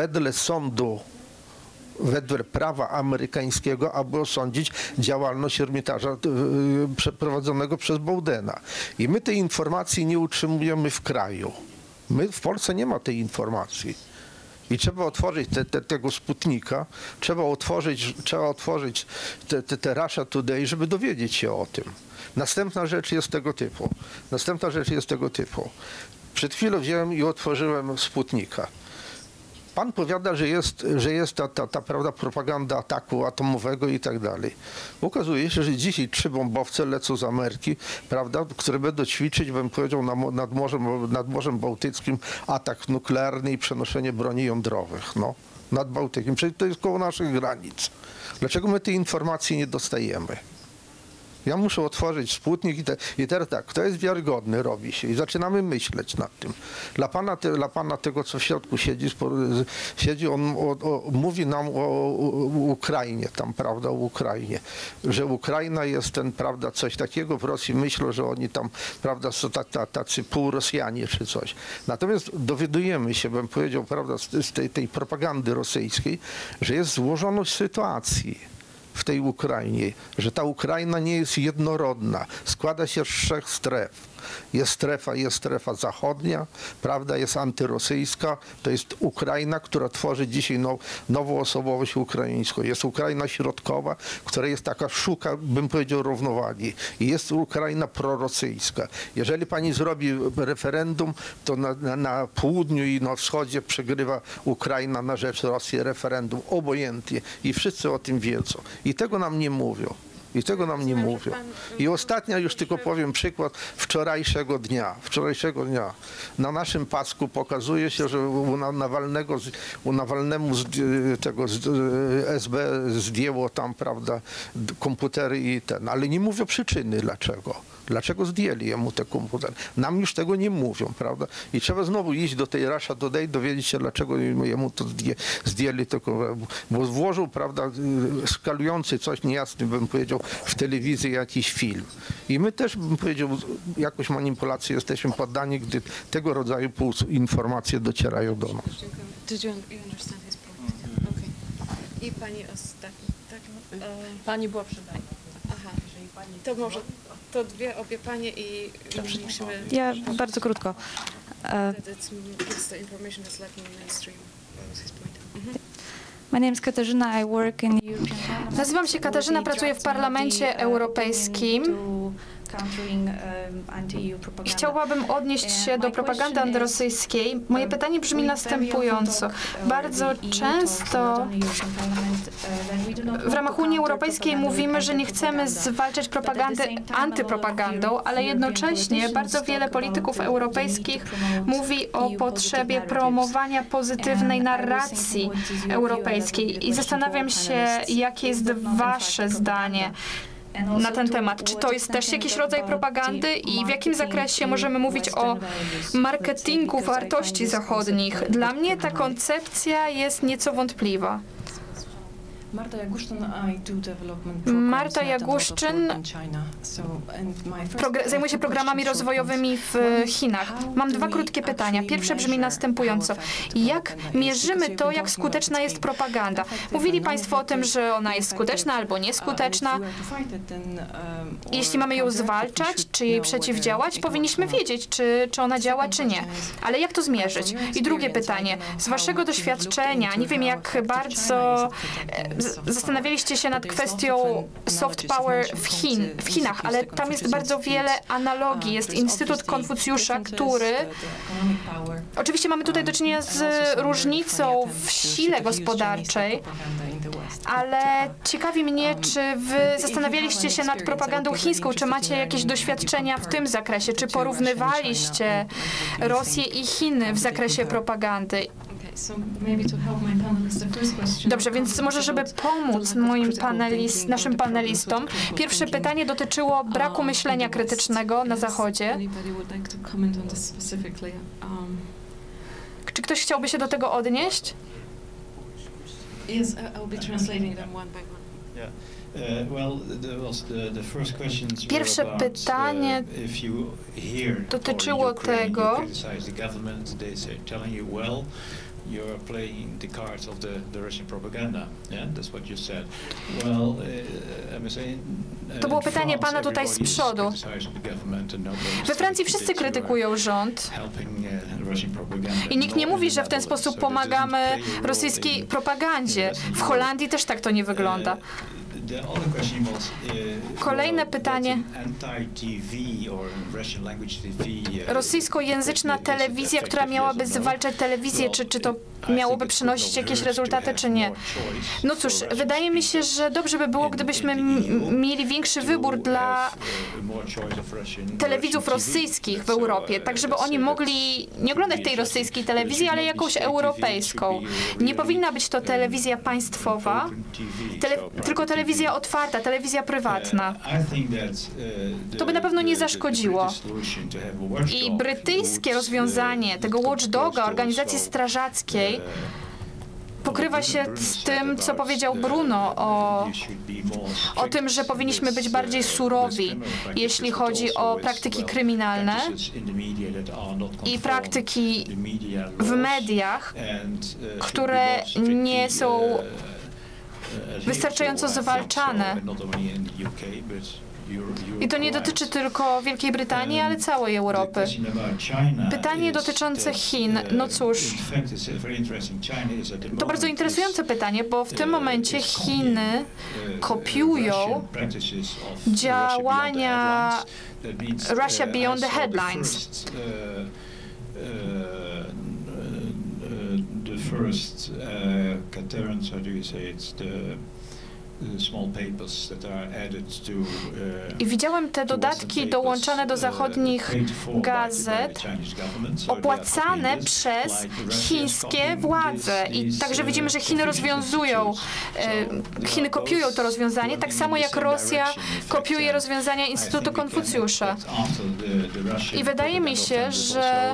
wedle prawa amerykańskiego, aby osądzić działalność Ermitaża przeprowadzonego przez Bowdena. I my tej informacji nie utrzymujemy w kraju. My w Polsce nie ma tej informacji. I trzeba otworzyć tego Sputnika, trzeba otworzyć te Russia Today, żeby dowiedzieć się o tym. Następna rzecz jest tego typu. Przed chwilą wziąłem i otworzyłem Sputnika. Pan powiada, że jest ta prawda, propaganda ataku atomowego i tak dalej. Okazuje się, że dzisiaj 3 bombowce lecą z Ameryki, prawda, które będą ćwiczyć, bym powiedział, nad Morzem Bałtyckim atak nuklearny i przenoszenie broni jądrowych. No, nad Bałtykiem. Przecież to jest koło naszych granic. Dlaczego my tej informacji nie dostajemy? Ja muszę otworzyć Sputnik i teraz tak, kto jest wiarygodny, robi się i zaczynamy myśleć nad tym. Dla pana tego, co w środku siedzi, on mówi nam o Ukrainie, tam, prawda, o Ukrainie, że Ukraina jest prawda, coś takiego, w Rosji myślą, że oni tam, prawda, są tacy półrosjanie czy coś. Natomiast dowiadujemy się, bym powiedział, prawda, z tej propagandy rosyjskiej, że jest złożoność sytuacji w tej Ukrainie, że ta Ukraina nie jest jednorodna, składa się z 3 stref. Jest strefa zachodnia, prawda, jest antyrosyjska, to jest Ukraina, która tworzy dzisiaj nową osobowość ukraińską. Jest Ukraina środkowa, która jest taka, szuka, bym powiedział, równowagi. I jest Ukraina prorosyjska. Jeżeli pani zrobi referendum, to na południu i na wschodzie przegrywa Ukraina na rzecz Rosji referendum, obojętnie. I wszyscy o tym wiedzą. I tego nam nie mówią. I ostatnia, już tylko powiem przykład wczorajszego dnia. Na naszym pasku pokazuje się, że u Nawalnemu tego SB zdjęło tam, prawda, komputery i ale nie mówią przyczyny dlaczego. Dlaczego zdjęli jemu te komputery? Nam już tego nie mówią, prawda? I trzeba znowu iść do tej Russia Today, dowiedzieć się, dlaczego jemu to zdjęli, bo włożył, prawda, skalujący coś niejasny, bym powiedział, w telewizji jakiś film. I my też, bym powiedział, jakoś manipulacji jesteśmy poddani, gdy tego rodzaju informacje docierają do nas. I pani ostatnia, tak? Pani była przy mnie. Aha, to może to obie panie i musimy... Ja bardzo krótko. That it's the information that's lacking in mainstream. That was his point. My name is Katarzyna. I work in the European Parliament. Nazywam się Katarzyna, pracuję w Parlamencie Europejskim. Chciałabym odnieść się do propagandy antyrosyjskiej. Moje pytanie brzmi następująco. Bardzo często w ramach Unii Europejskiej mówimy, że nie chcemy zwalczać propagandy antypropagandą, ale jednocześnie bardzo wiele polityków europejskich mówi o potrzebie promowania pozytywnej narracji europejskiej. I zastanawiam się, jakie jest wasze zdanie na ten temat. Czy to jest też jakiś rodzaj propagandy i w jakim zakresie możemy mówić o marketingu wartości zachodnich? Dla mnie ta koncepcja jest nieco wątpliwa. Marta Jaguszczyn zajmuje się programami rozwojowymi w Chinach. Mam dwa krótkie pytania. Pierwsze brzmi następująco. Jak mierzymy to, jak skuteczna jest propaganda? Mówili Państwo o tym, że ona jest skuteczna albo nieskuteczna. Jeśli mamy ją zwalczać, czy jej przeciwdziałać, powinniśmy wiedzieć, czy ona działa, czy nie. Ale jak to zmierzyć? I drugie pytanie. Z Waszego doświadczenia, nie wiem jak bardzo zastanawialiście się nad kwestią soft power w Chinach, ale tam jest bardzo wiele analogii. Jest Instytut Konfucjusza, który... Oczywiście mamy tutaj do czynienia z różnicą w sile gospodarczej, ale ciekawi mnie, czy wy zastanawialiście się nad propagandą chińską, czy macie jakieś doświadczenia w tym zakresie, czy porównywaliście Rosję i Chiny w zakresie propagandy? Dobrze, więc może, żeby pomóc naszym panelistom, pierwsze pytanie dotyczyło braku myślenia krytycznego na Zachodzie. Czy ktoś chciałby się do tego odnieść? Yes, I'll be translating them one by one. Pierwsze pytanie dotyczyło tego, you're playing the cards of the Russian propaganda. Yeah, that's what you said. Well, I'm saying, to było pytanie pana tutaj z przodu. We Francji wszyscy krytykują rząd i nikt nie mówi, że w ten sposób pomagamy rosyjskiej propagandzie. W Holandii też tak to nie wygląda. Kolejne pytanie. Rosyjskojęzyczna telewizja, która miałaby zwalczać telewizję, czy to miałoby przynosić jakieś rezultaty, czy nie? No cóż, wydaje mi się, że dobrze by było, gdybyśmy mieli większy wybór dla telewidzów rosyjskich w Europie, tak żeby oni mogli nie oglądać tej rosyjskiej telewizji, ale jakąś europejską. Nie powinna być to telewizja państwowa, tylko telewizja otwarta, telewizja prywatna. To by na pewno nie zaszkodziło. I brytyjskie rozwiązanie tego watchdoga, organizacji strażackiej, pokrywa się z tym, co powiedział Bruno o tym, że powinniśmy być bardziej surowi, jeśli chodzi o praktyki kryminalne i praktyki w mediach, które nie są wystarczająco zwalczane. I to nie dotyczy tylko Wielkiej Brytanii, ale całej Europy. Pytanie dotyczące Chin, no cóż, to bardzo interesujące pytanie, bo w tym momencie Chiny kopiują działania Russia Beyond the Headlines. The first Caterans, how do you say it? The small papers that are added to, I widziałem te dodatki dołączane do zachodnich gazet, opłacane przez chińskie władze. I także widzimy, że Chiny rozwiązują, Chiny kopiują to rozwiązanie, tak samo jak Rosja kopiuje rozwiązania Instytutu Konfucjusza. I wydaje mi się, że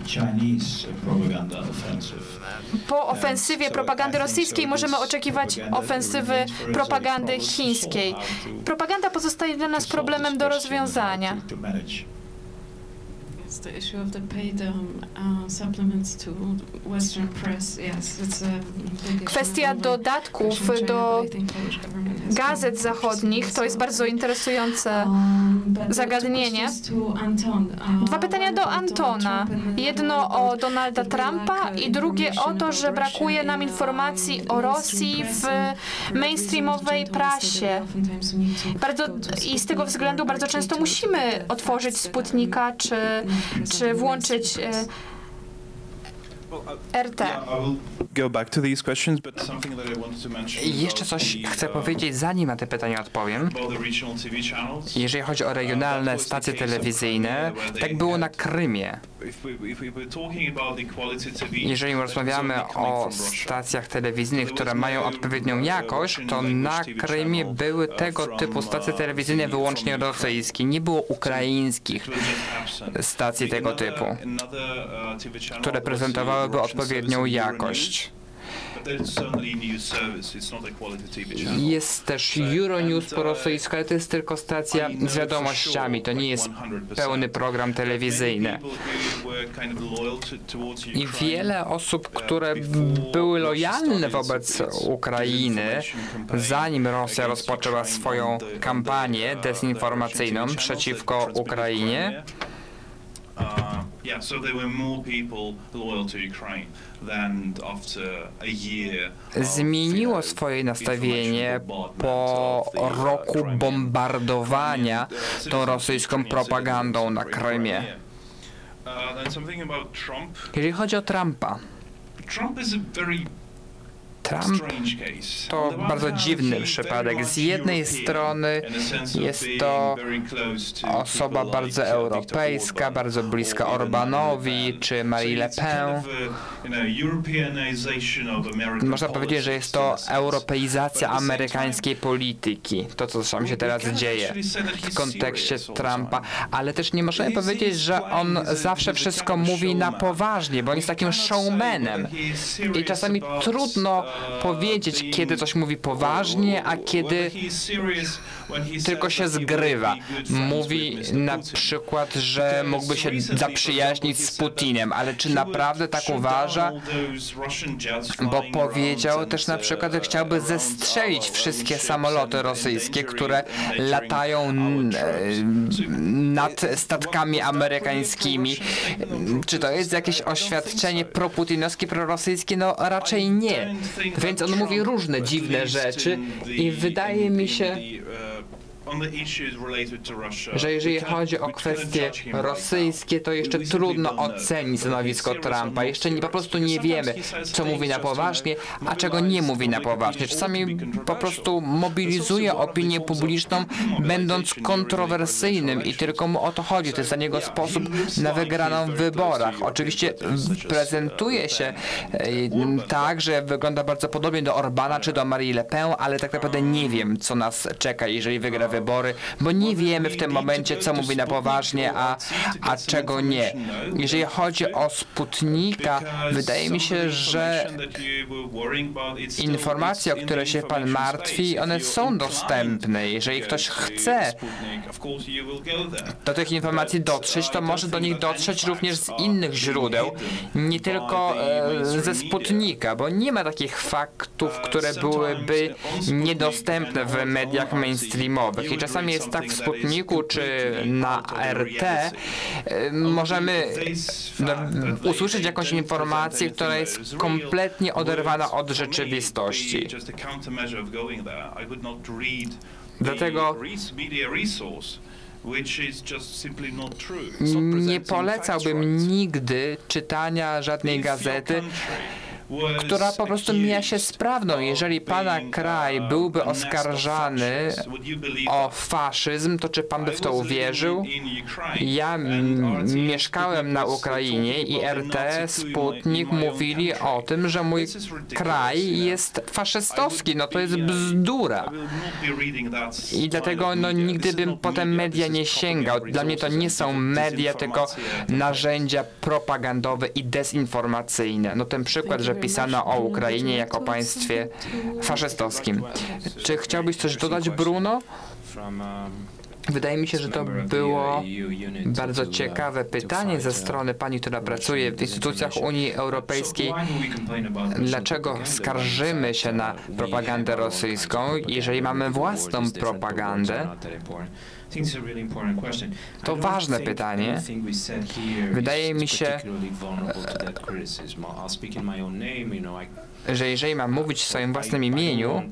po ofensywie propagandy rosyjskiej możemy oczekiwać ofensywy propagandy chińskiej. Propaganda pozostaje dla nas problemem do rozwiązania. The issue of the paid supplements to Western press. Yes, it's a big Kwestia dodatków do gazet zachodnich to jest bardzo interesujące zagadnienie. Dwa pytania do Antona. Jedno o Donalda Trumpa i drugie o to, że brakuje nam informacji o Rosji w mainstreamowej prasie. I z tego względu bardzo często musimy otworzyć Sputnika czy włączyć RT. Jeszcze coś chcę powiedzieć, zanim na te pytania odpowiem. Jeżeli chodzi o regionalne stacje telewizyjne, tak było na Krymie. Jeżeli rozmawiamy o stacjach telewizyjnych, które mają odpowiednią jakość, to na Krymie były tego typu stacje telewizyjne wyłącznie rosyjskie. Nie było ukraińskich stacji tego typu, które prezentowałyby odpowiednią jakość. Jest też Euronews po rosyjsku, ale to jest tylko stacja z wiadomościami, to nie jest pełny program telewizyjny. I wiele osób, które były lojalne wobec Ukrainy, zanim Rosja rozpoczęła swoją kampanię dezinformacyjną przeciwko Ukrainie, zmieniło swoje nastawienie po roku bombardowania tą rosyjską propagandą na Krymie. Jeżeli chodzi o Trumpa, Trump to bardzo dziwny przypadek. Z jednej strony jest to osoba bardzo europejska, bardzo bliska Orbanowi czy Marie Le Pen. Można powiedzieć, że jest to europeizacja amerykańskiej polityki, to co tam się teraz dzieje w kontekście Trumpa, ale też nie możemy powiedzieć, że on zawsze wszystko mówi na poważnie, bo on jest takim showmanem i czasami trudno powiedzieć, kiedy coś mówi poważnie, a kiedy tylko się zgrywa. Mówi na przykład, że mógłby się zaprzyjaźnić z Putinem, ale czy naprawdę tak uważa? Bo powiedział też na przykład, że chciałby zestrzelić wszystkie samoloty rosyjskie, które latają nad statkami amerykańskimi. Czy to jest jakieś oświadczenie proputinowskie, prorosyjskie? No raczej nie. Więc on mówi różne dziwne rzeczy i wydaje mi się, że jeżeli chodzi o kwestie rosyjskie, to jeszcze trudno ocenić stanowisko Trumpa. Jeszcze po prostu nie wiemy, co mówi na poważnie, a czego nie mówi na poważnie. Czasami po prostu mobilizuje opinię publiczną, będąc kontrowersyjnym i tylko mu o to chodzi. To jest dla niego sposób na wygraną w wyborach. Oczywiście prezentuje się tak, że wygląda bardzo podobnie do Orbana czy do Marie Le Pen, ale tak naprawdę nie wiem, co nas czeka, jeżeli wygra wybory, bo nie wiemy w tym momencie, co mówi na poważnie, a czego nie. Jeżeli chodzi o Sputnika, wydaje mi się, że informacje, o które się pan martwi, one są dostępne. Jeżeli ktoś chce do tych informacji dotrzeć, to może do nich dotrzeć również z innych źródeł, nie tylko ze Sputnika, bo nie ma takich faktów, które byłyby niedostępne w mediach mainstreamowych. I czasami jest tak w Sputniku czy na RT, możemy usłyszeć jakąś informację, która jest kompletnie oderwana od rzeczywistości. Dlatego nie polecałbym nigdy czytania żadnej gazety, która po prostu mija się z prawdą. Jeżeli pana kraj byłby oskarżany o faszyzm, to czy pan by w to uwierzył? Ja mieszkałem na Ukrainie i RT, Sputnik mówili o tym, że mój kraj jest faszystowski. No to jest bzdura. I dlatego nigdy bym potem media nie sięgał. Dla mnie to nie są media, tylko narzędzia propagandowe i dezinformacyjne. No ten przykład, że pisano o Ukrainie jako państwie faszystowskim. Czy chciałbyś coś dodać, Bruno? Wydaje mi się, że to było bardzo ciekawe pytanie ze strony pani, która pracuje w instytucjach Unii Europejskiej. Dlaczego skarżymy się na propagandę rosyjską, jeżeli mamy własną propagandę? To ważne pytanie. Wydaje mi się, że jeżeli mam mówić w swoim własnym imieniu,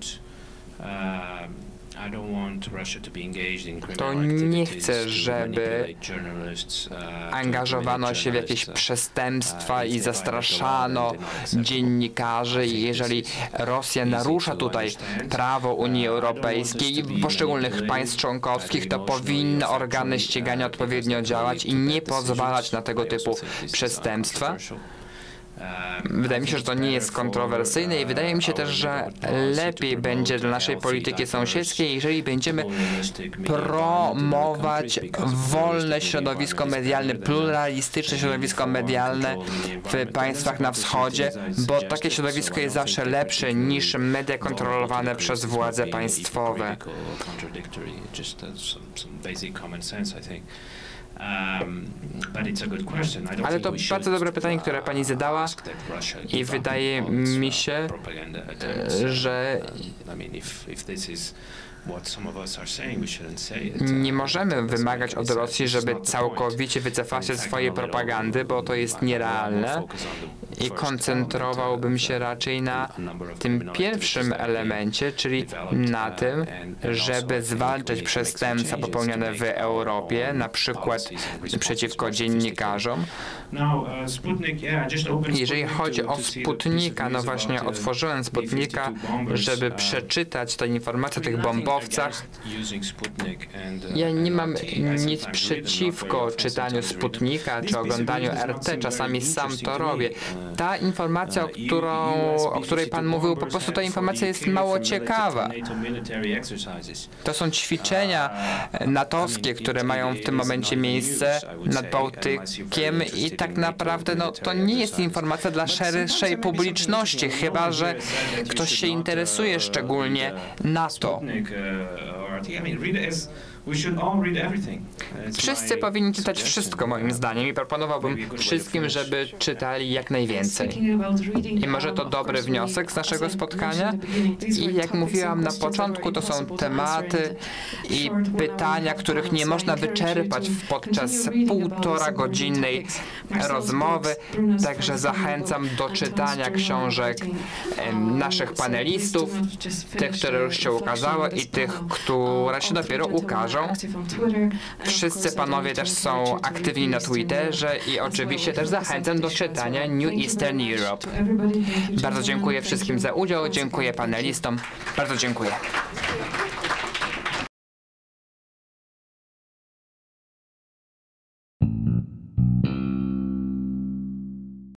to nie chcę, żeby angażowano się w jakieś przestępstwa i zastraszano dziennikarzy. I jeżeli Rosja narusza tutaj prawo Unii Europejskiej i poszczególnych państw członkowskich, to powinny organy ścigania odpowiednio działać i nie pozwalać na tego typu przestępstwa. Wydaje mi się, że to nie jest kontrowersyjne i wydaje mi się też, że lepiej będzie dla naszej polityki sąsiedzkiej, jeżeli będziemy promować wolne środowisko medialne, pluralistyczne środowisko medialne w państwach na wschodzie, bo takie środowisko jest zawsze lepsze niż media kontrolowane przez władze państwowe. Ale to bardzo dobre pytanie, które pani zadała i wydaje mi się, że nie możemy wymagać od Rosji, żeby całkowicie wycofała się ze swojej propagandy, bo to jest nierealne i koncentrowałbym się raczej na tym pierwszym elemencie, czyli na tym, żeby zwalczać przestępstwa popełnione w Europie, na przykład przeciwko dziennikarzom. Jeżeli chodzi o Sputnika, no właśnie otworzyłem Sputnika, żeby przeczytać te informacje o tych bombowcach. Ja nie mam nic przeciwko czytaniu Sputnika czy oglądaniu RT, czasami sam to robię. Ta informacja, o której pan mówił, po prostu ta informacja jest mało ciekawa. To są ćwiczenia natowskie, które mają w tym momencie miejsce nad Bałtykiem i tak naprawdę no, to nie jest informacja dla szerszej publiczności, chyba że ktoś się interesuje szczególnie NATO. Wszyscy powinni czytać wszystko, moim zdaniem, i proponowałbym wszystkim, żeby czytali jak najwięcej. I może to dobry wniosek z naszego spotkania. I jak mówiłam na początku, to są tematy i pytania, których nie można wyczerpać podczas 1,5-godzinnej rozmowy. Także zachęcam do czytania książek naszych panelistów, tych, które już się ukazały i tych, które się dopiero ukażą. Wszyscy panowie też są aktywni na Twitterze i oczywiście też zachęcam do czytania New Eastern Europe. Bardzo dziękuję wszystkim za udział, dziękuję panelistom, bardzo dziękuję.